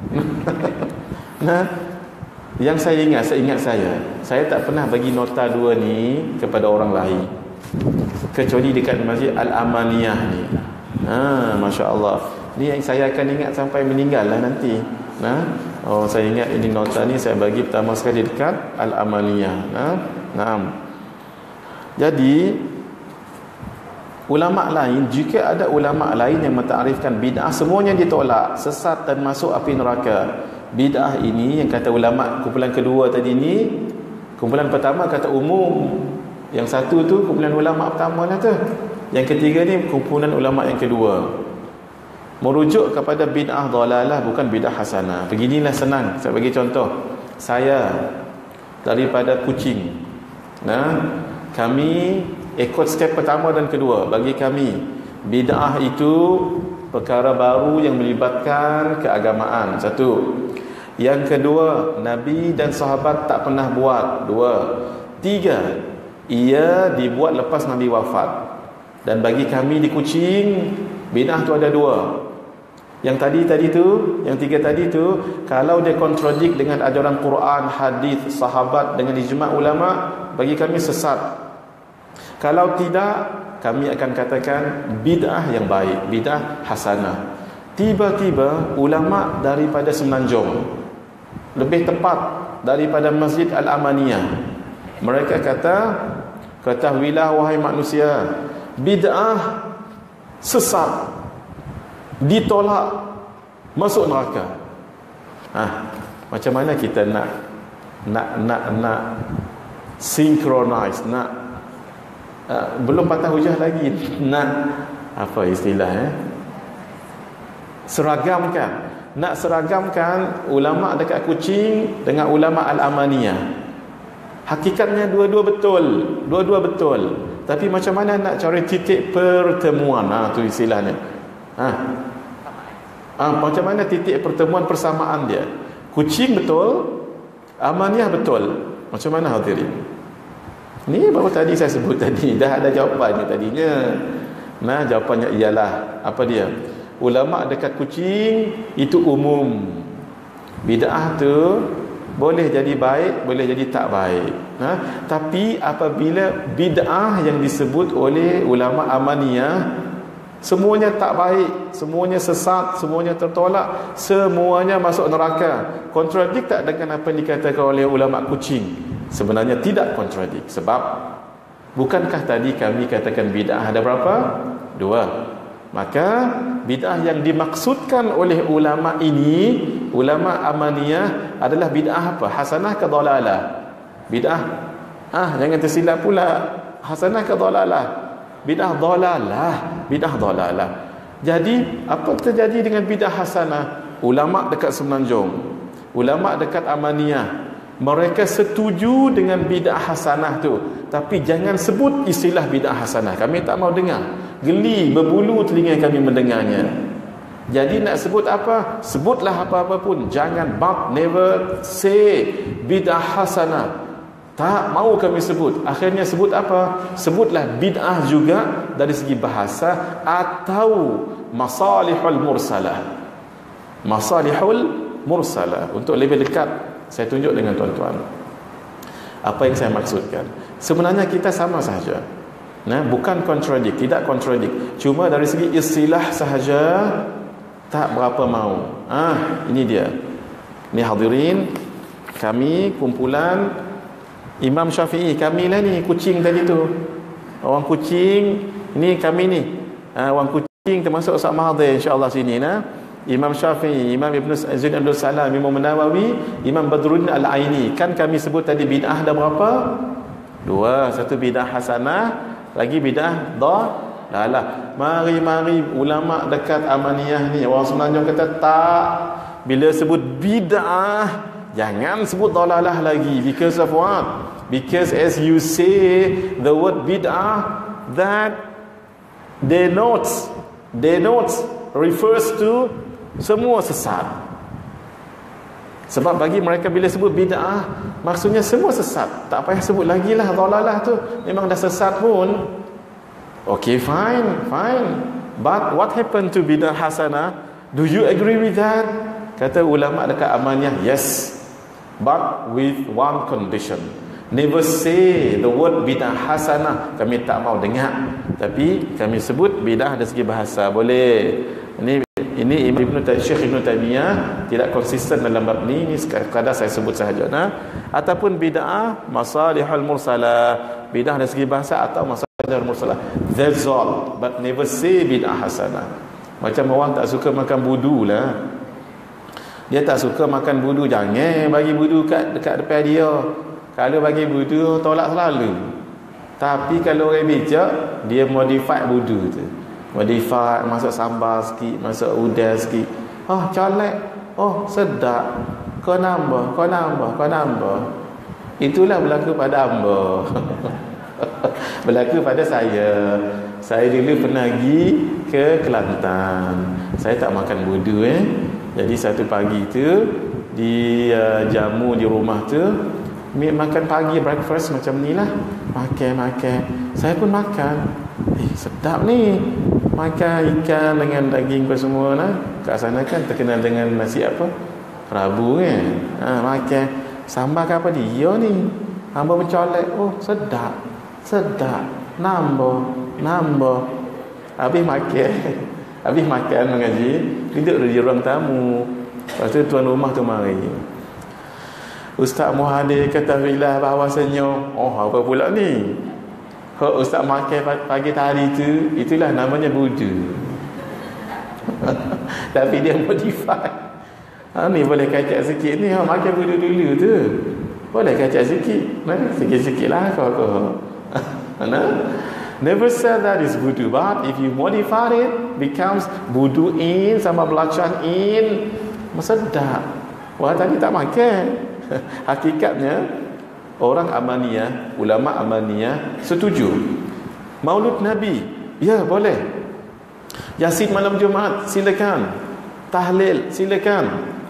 Nah, yang saya ingat, saya ingat saya, saya tak pernah bagi nota dua ni kepada orang lain, kecuali dekat Masjid Al-Amaniyah ni. Ha, masya-Allah. Ni yang saya akan ingat sampai meninggal lah nanti. Nah, oh, saya ingat ini nota ni saya bagi pertama sekali dekat Al-Amaniyah. Nah, naam. Jadi ulama lain, jika ada ulama lain yang mentarifkan bid'ah, semuanya ditolak, sesat dan masuk api neraka. Bid'ah ini yang kata ulama kumpulan kedua tadi ni, kumpulan pertama kata umum, yang satu tu kumpulan ulama pertama lah tu, yang ketiga ni kumpulan ulama yang kedua, merujuk kepada bid'ah dhalalah, bukan bid'ah hasanah. Beginilah senang, saya bagi contoh. Saya daripada Kuching, nah, kami ikut step pertama dan kedua. Bagi kami, bid'ah itu perkara baru yang melibatkan keagamaan. Satu. Yang kedua, Nabi dan sahabat tak pernah buat. Dua. Tiga, ia dibuat lepas Nabi wafat. Dan bagi kami di Kuching, bid'ah tu ada dua. Yang tadi tadi tu, yang tiga tadi tu, kalau dia kontradik dengan ajaran Quran, hadis, sahabat dengan ijma' ulama, bagi kami sesat. Kalau tidak, kami akan katakan bid'ah yang baik, bid'ah hasanah. Tiba-tiba ulama daripada Semenanjung, lebih tepat daripada Masjid Al-Amaniyah, mereka kata, ketahuilah wahai manusia, bid'ah sesat, ditolak, masuk neraka. Ah, macam mana kita nak nak nak nak synchronize, nak uh, belum patah hujah lagi, nak apa istilah eh? Seragamkan. Nak seragamkan ulama dekat Kuching dengan ulama Al-Amaniyah. Hakikatnya dua-dua betul, dua-dua betul. Tapi macam mana nak cari titik pertemuan? Ha, tu istilahnya. Ha. Ha, macam mana titik pertemuan persamaan dia? Kuching betul, Amaniyah betul. Macam mana hadirin? Ni baru tadi saya sebut tadi, dah ada jawapannya tadinya. Nah, jawapannya ialah apa dia? Ulama dekat Kuching itu umum. Bid'ah tu boleh jadi baik, boleh jadi tak baik. Ha? Tapi apabila bid'ah yang disebut oleh ulama Amaniyah semuanya tak baik, semuanya sesat, semuanya tertolak, semuanya masuk neraka, kontradik tak dengan apa yang dikatakan oleh ulama Kuching? Sebenarnya tidak kontradik. Sebab bukankah tadi kami katakan bid'ah ada berapa? Dua. Maka bid'ah yang dimaksudkan oleh ulama ini, ulama Amaniyah, adalah bid'ah apa? Hasanah ke dhalalah? Bid'ah, ah jangan tersilap pula, hasanah ke dhalalah? Bid'ah dhalalah, bid'ah dhalalah. Jadi apa terjadi dengan bid'ah hasanah? Ulama dekat Semenanjung, ulama dekat Amaniyah, mereka setuju dengan bid'ah hasanah tu, tapi jangan sebut istilah bid'ah hasanah. Kami tak mau dengar. Geli, berbulu telinga kami mendengarnya. Jadi nak sebut apa? Sebutlah apa-apa pun, jangan, but never say bid'ah hasanah. Tak mau kami sebut. Akhirnya sebut apa? Sebutlah bid'ah juga dari segi bahasa atau masalihul mursalah. Masalihul mursalah. Untuk lebih dekat, saya tunjuk dengan tuan-tuan apa yang saya maksudkan. Sebenarnya kita sama sahaja. Nah, bukan kontradik, tidak kontradik. Cuma dari segi istilah sahaja tak berapa mau. Ah, ini dia. Ni hadirin, kami kumpulan Imam Syafi'i, kami lah ni, Kuching tadi tu. Orang Kuching, ni kami ni. Ah, orang Kuching termasuk Ustaz Mahathir insya-Allah sini nah. Imam Syafi'i, Imam Ibn Zain Abdul Salam, Imam Nawawi, Imam Badruddin Al-Aini. Kan kami sebut tadi bid'ah ada berapa? Dua. Satu bid'ah hasanah, lagi bid'ah dhalalah. Mari-mari ulama dekat Amaniyah ni, orang Semenanjung kata tak. Bila sebut bid'ah, jangan sebut dhalalah lagi. Because of what? Because as you say the word bid'ah, that denotes denotes refers to semua sesat. Sebab bagi mereka bila sebut bid'ah, maksudnya semua sesat. Tak payah sebut lagi lah dhalalah tu, memang dah sesat pun. Okay, fine, fine. But what happened to bid'ah hasanah? Do you agree with that? Kata ulama dekat Amaniyah, yes, but with one condition. Never say the word bid'ah hasanah. Kami tak mau dengar. Tapi kami sebut bid'ah dari segi bahasa. Boleh. Ini ini Ibnu Syekh Ibnu Taimiyah tidak konsisten dalam bab ni. Ini sekadar saya sebut sahaja. Nah, ataupun bid'ah masalihul mursalah, bid'ah dari segi bahasa atau masalihul mursalah. That's all. But never say bid'ah hasanah. Macam orang tak suka makan budu lah. Dia tak suka makan budu, jangan bagi budu kat dekat depan dia. Kalau bagi budu tolak selalu. Tapi kalau orang bijak, dia modify budu tu. Modify, masuk sambal sikit, masuk udang sikit. Oh, colek. Oh, sedap. Kau nambah, kau nambah, kau nambah. Itulah berlaku pada hamba. Berlaku pada saya. Saya dulu pernah pergi ke Kelantan. Saya tak makan budu eh. Jadi satu pagi tu di uh, jamu di rumah tu makan pagi breakfast macam ni lah. Makan-makan. Saya pun makan. Eh, sedap ni. Makan ikan dengan daging apa semua lah. Kat sana kan terkenal dengan nasi apa? Rabu kan. Ha, makan. Sambal ke apa dia ni? Hamba mencolek. Oh, sedap. Sedap. Nambah. Nambah. Habis makan. Habis makan mengaji. Duduk di ruang tamu. Lepas tu tuan rumah tu mari. Ustaz Muhadir kata bila bahawasanya, oh apa pula ni? Kalau Ustaz makan pagi hari tu, itulah namanya budu. Tapi dia modify. Ha, ni boleh kacak sikit ni, ha, makan budu dulu tu. Boleh kacak sikit. Nah, sikit-sikit lah kau kau. Nah, never said that is budu, but if you modify it, becomes budu in sama belacan in. Sedap. Wah, tadi tak makan. Hakikatnya orang Amaniyah, ulama Amaniyah setuju Maulud Nabi, ya boleh. Yasin malam Jumaat silakan. Tahlil silakan.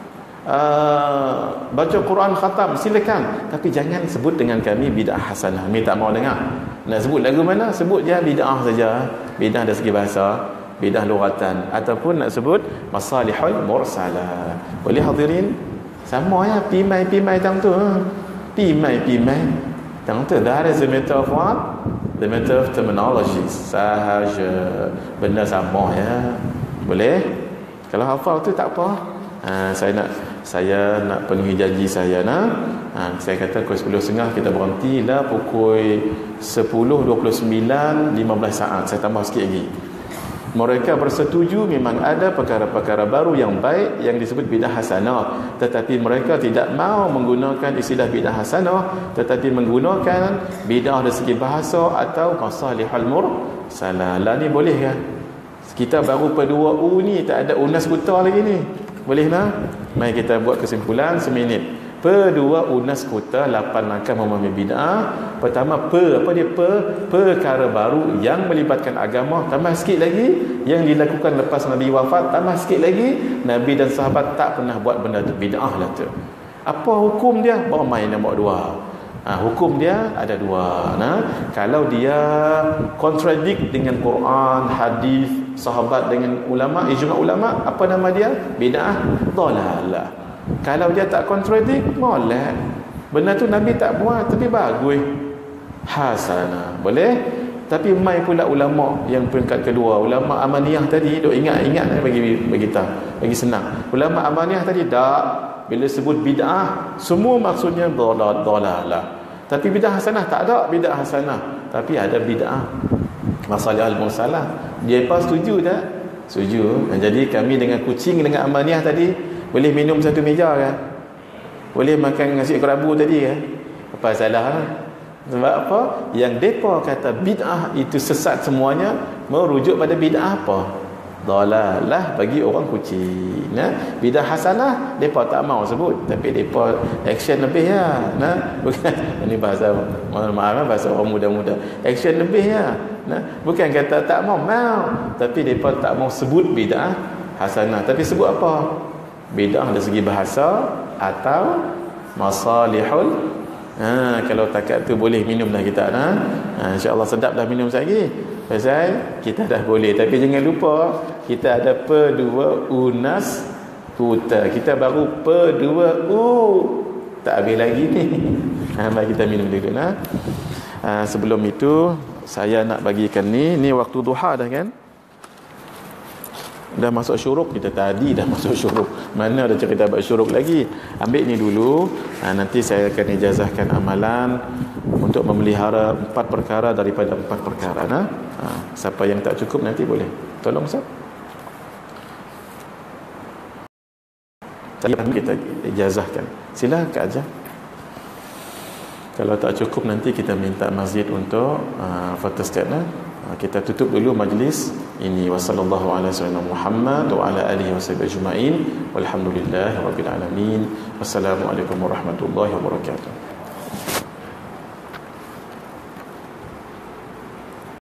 Uh, baca Quran khatam silakan. Tapi jangan sebut dengan kami bid'ah hasanah. Kami tak mau dengar. Nak sebut lagu mana, sebut je bid'ah saja. Bid'ah dari segi bahasa, bid'ah lughatan, ataupun nak sebut masalihul mursalah. Boleh hadirin? Sama ya, pimai-pimai tang tu. Pimai-pimai tang tu. That is the matter of what? The matter of terminology. Sahaja. Benda sama ya. Boleh? Kalau hafal tu tak apa. Ha, saya nak saya nak penuhi janji saya nak. Ha, saya kata pukul sepuluh tiga puluh kita berhenti lah pukul sepuluh dua puluh sembilan lima belas saat. Saya tambah sikit lagi. Mereka bersetuju memang ada perkara-perkara baru yang baik yang disebut bidah hasanah, tetapi mereka tidak mau menggunakan istilah bidah hasanah, tetapi menggunakan bidah dari segi bahasa atau masalihul mursalah. Lah ni boleh kan? Kita baru perdua U ni, tak ada unas kuta lagi ni. Boleh tak? Mari kita buat kesimpulan seminit. Perdua unas kuta lapan langkah memahami bid'ah. Pertama, per apa dia per perkara baru yang melibatkan agama. Tambah sikit lagi yang dilakukan lepas Nabi wafat. Tambah sikit lagi Nabi dan sahabat tak pernah buat benda tu, bid'ah lah tu. Apa hukum dia? Bawa main nombor dua. Ha, hukum dia ada dua. Nah, kalau dia kontradik dengan Quran, hadis, sahabat dengan ulama, ijma' ulama, apa nama dia? Bid'ah dhalalah. Kalau dia tak kontradik, molek. Benda tu Nabi tak buat tapi bagus. Hasanah. Boleh? Tapi mai pula ulama yang peringkat kedua, ulama Amaniyah tadi, duk ingat-ingat bagi bagi tahu, bagi senang. Ulama Amaniyah tadi dak bila sebut bid'ah, semua maksudnya dhalal dhalalah. Tapi bid'ah hasanah tak ada bid'ah hasanah, tapi ada bid'ah masalah al-mursalah. Dia pas setuju tak? Setuju. Jadi kami dengan kucing dengan Amaniyah tadi boleh minum satu meja kan? Boleh makan nasi kerabu tadi kan? Apa salah kan? Sebab apa? Yang mereka kata bid'ah itu sesat semuanya, merujuk pada bid'ah apa? Dhalalah bagi orang kucing. Nah, bid'ah hasanah mereka tak mau sebut, tapi mereka action lebih ya. Nah, bukan ini bahasa mohon maaf bahasa orang muda-muda. Action lebih ya. Nah, bukan kata tak mau, mau, tapi mereka tak mau sebut bid'ah hasanah. Tapi sebut apa? Bid'ah dari segi bahasa atau masalihul. Ha, kalau takat tu boleh minum dah kita nah. Ha, insya-Allah sedap dah minum lagi. Pasal kita dah boleh, tapi jangan lupa kita ada perdua unas kuta. Kita baru perdua u. Tak habis lagi ni. Ha, mari kita minum dulu nah. Ha, sebelum itu saya nak bagikan ni, ni waktu duha dah kan? Dah masuk syuruk, kita tadi dah masuk syuruk. Mana ada cerita bab syuruk lagi? Ambil ni dulu. Ha, nanti saya akan ijazahkan amalan untuk memelihara empat perkara daripada empat perkara. Nah, ha, siapa yang tak cukup nanti boleh tolong Ustaz. Kita ijazahkan. Sila Kak Ajah. Kalau tak cukup nanti kita minta masjid untuk uh, photostat nah. Kita tutup dulu majlis ini. Wassallallahu ala sayyidina Muhammad wa ala alihi washabihi ajma'in. Walhamdulillahirabbil alamin. Wassalamualaikum warahmatullahi wabarakatuh.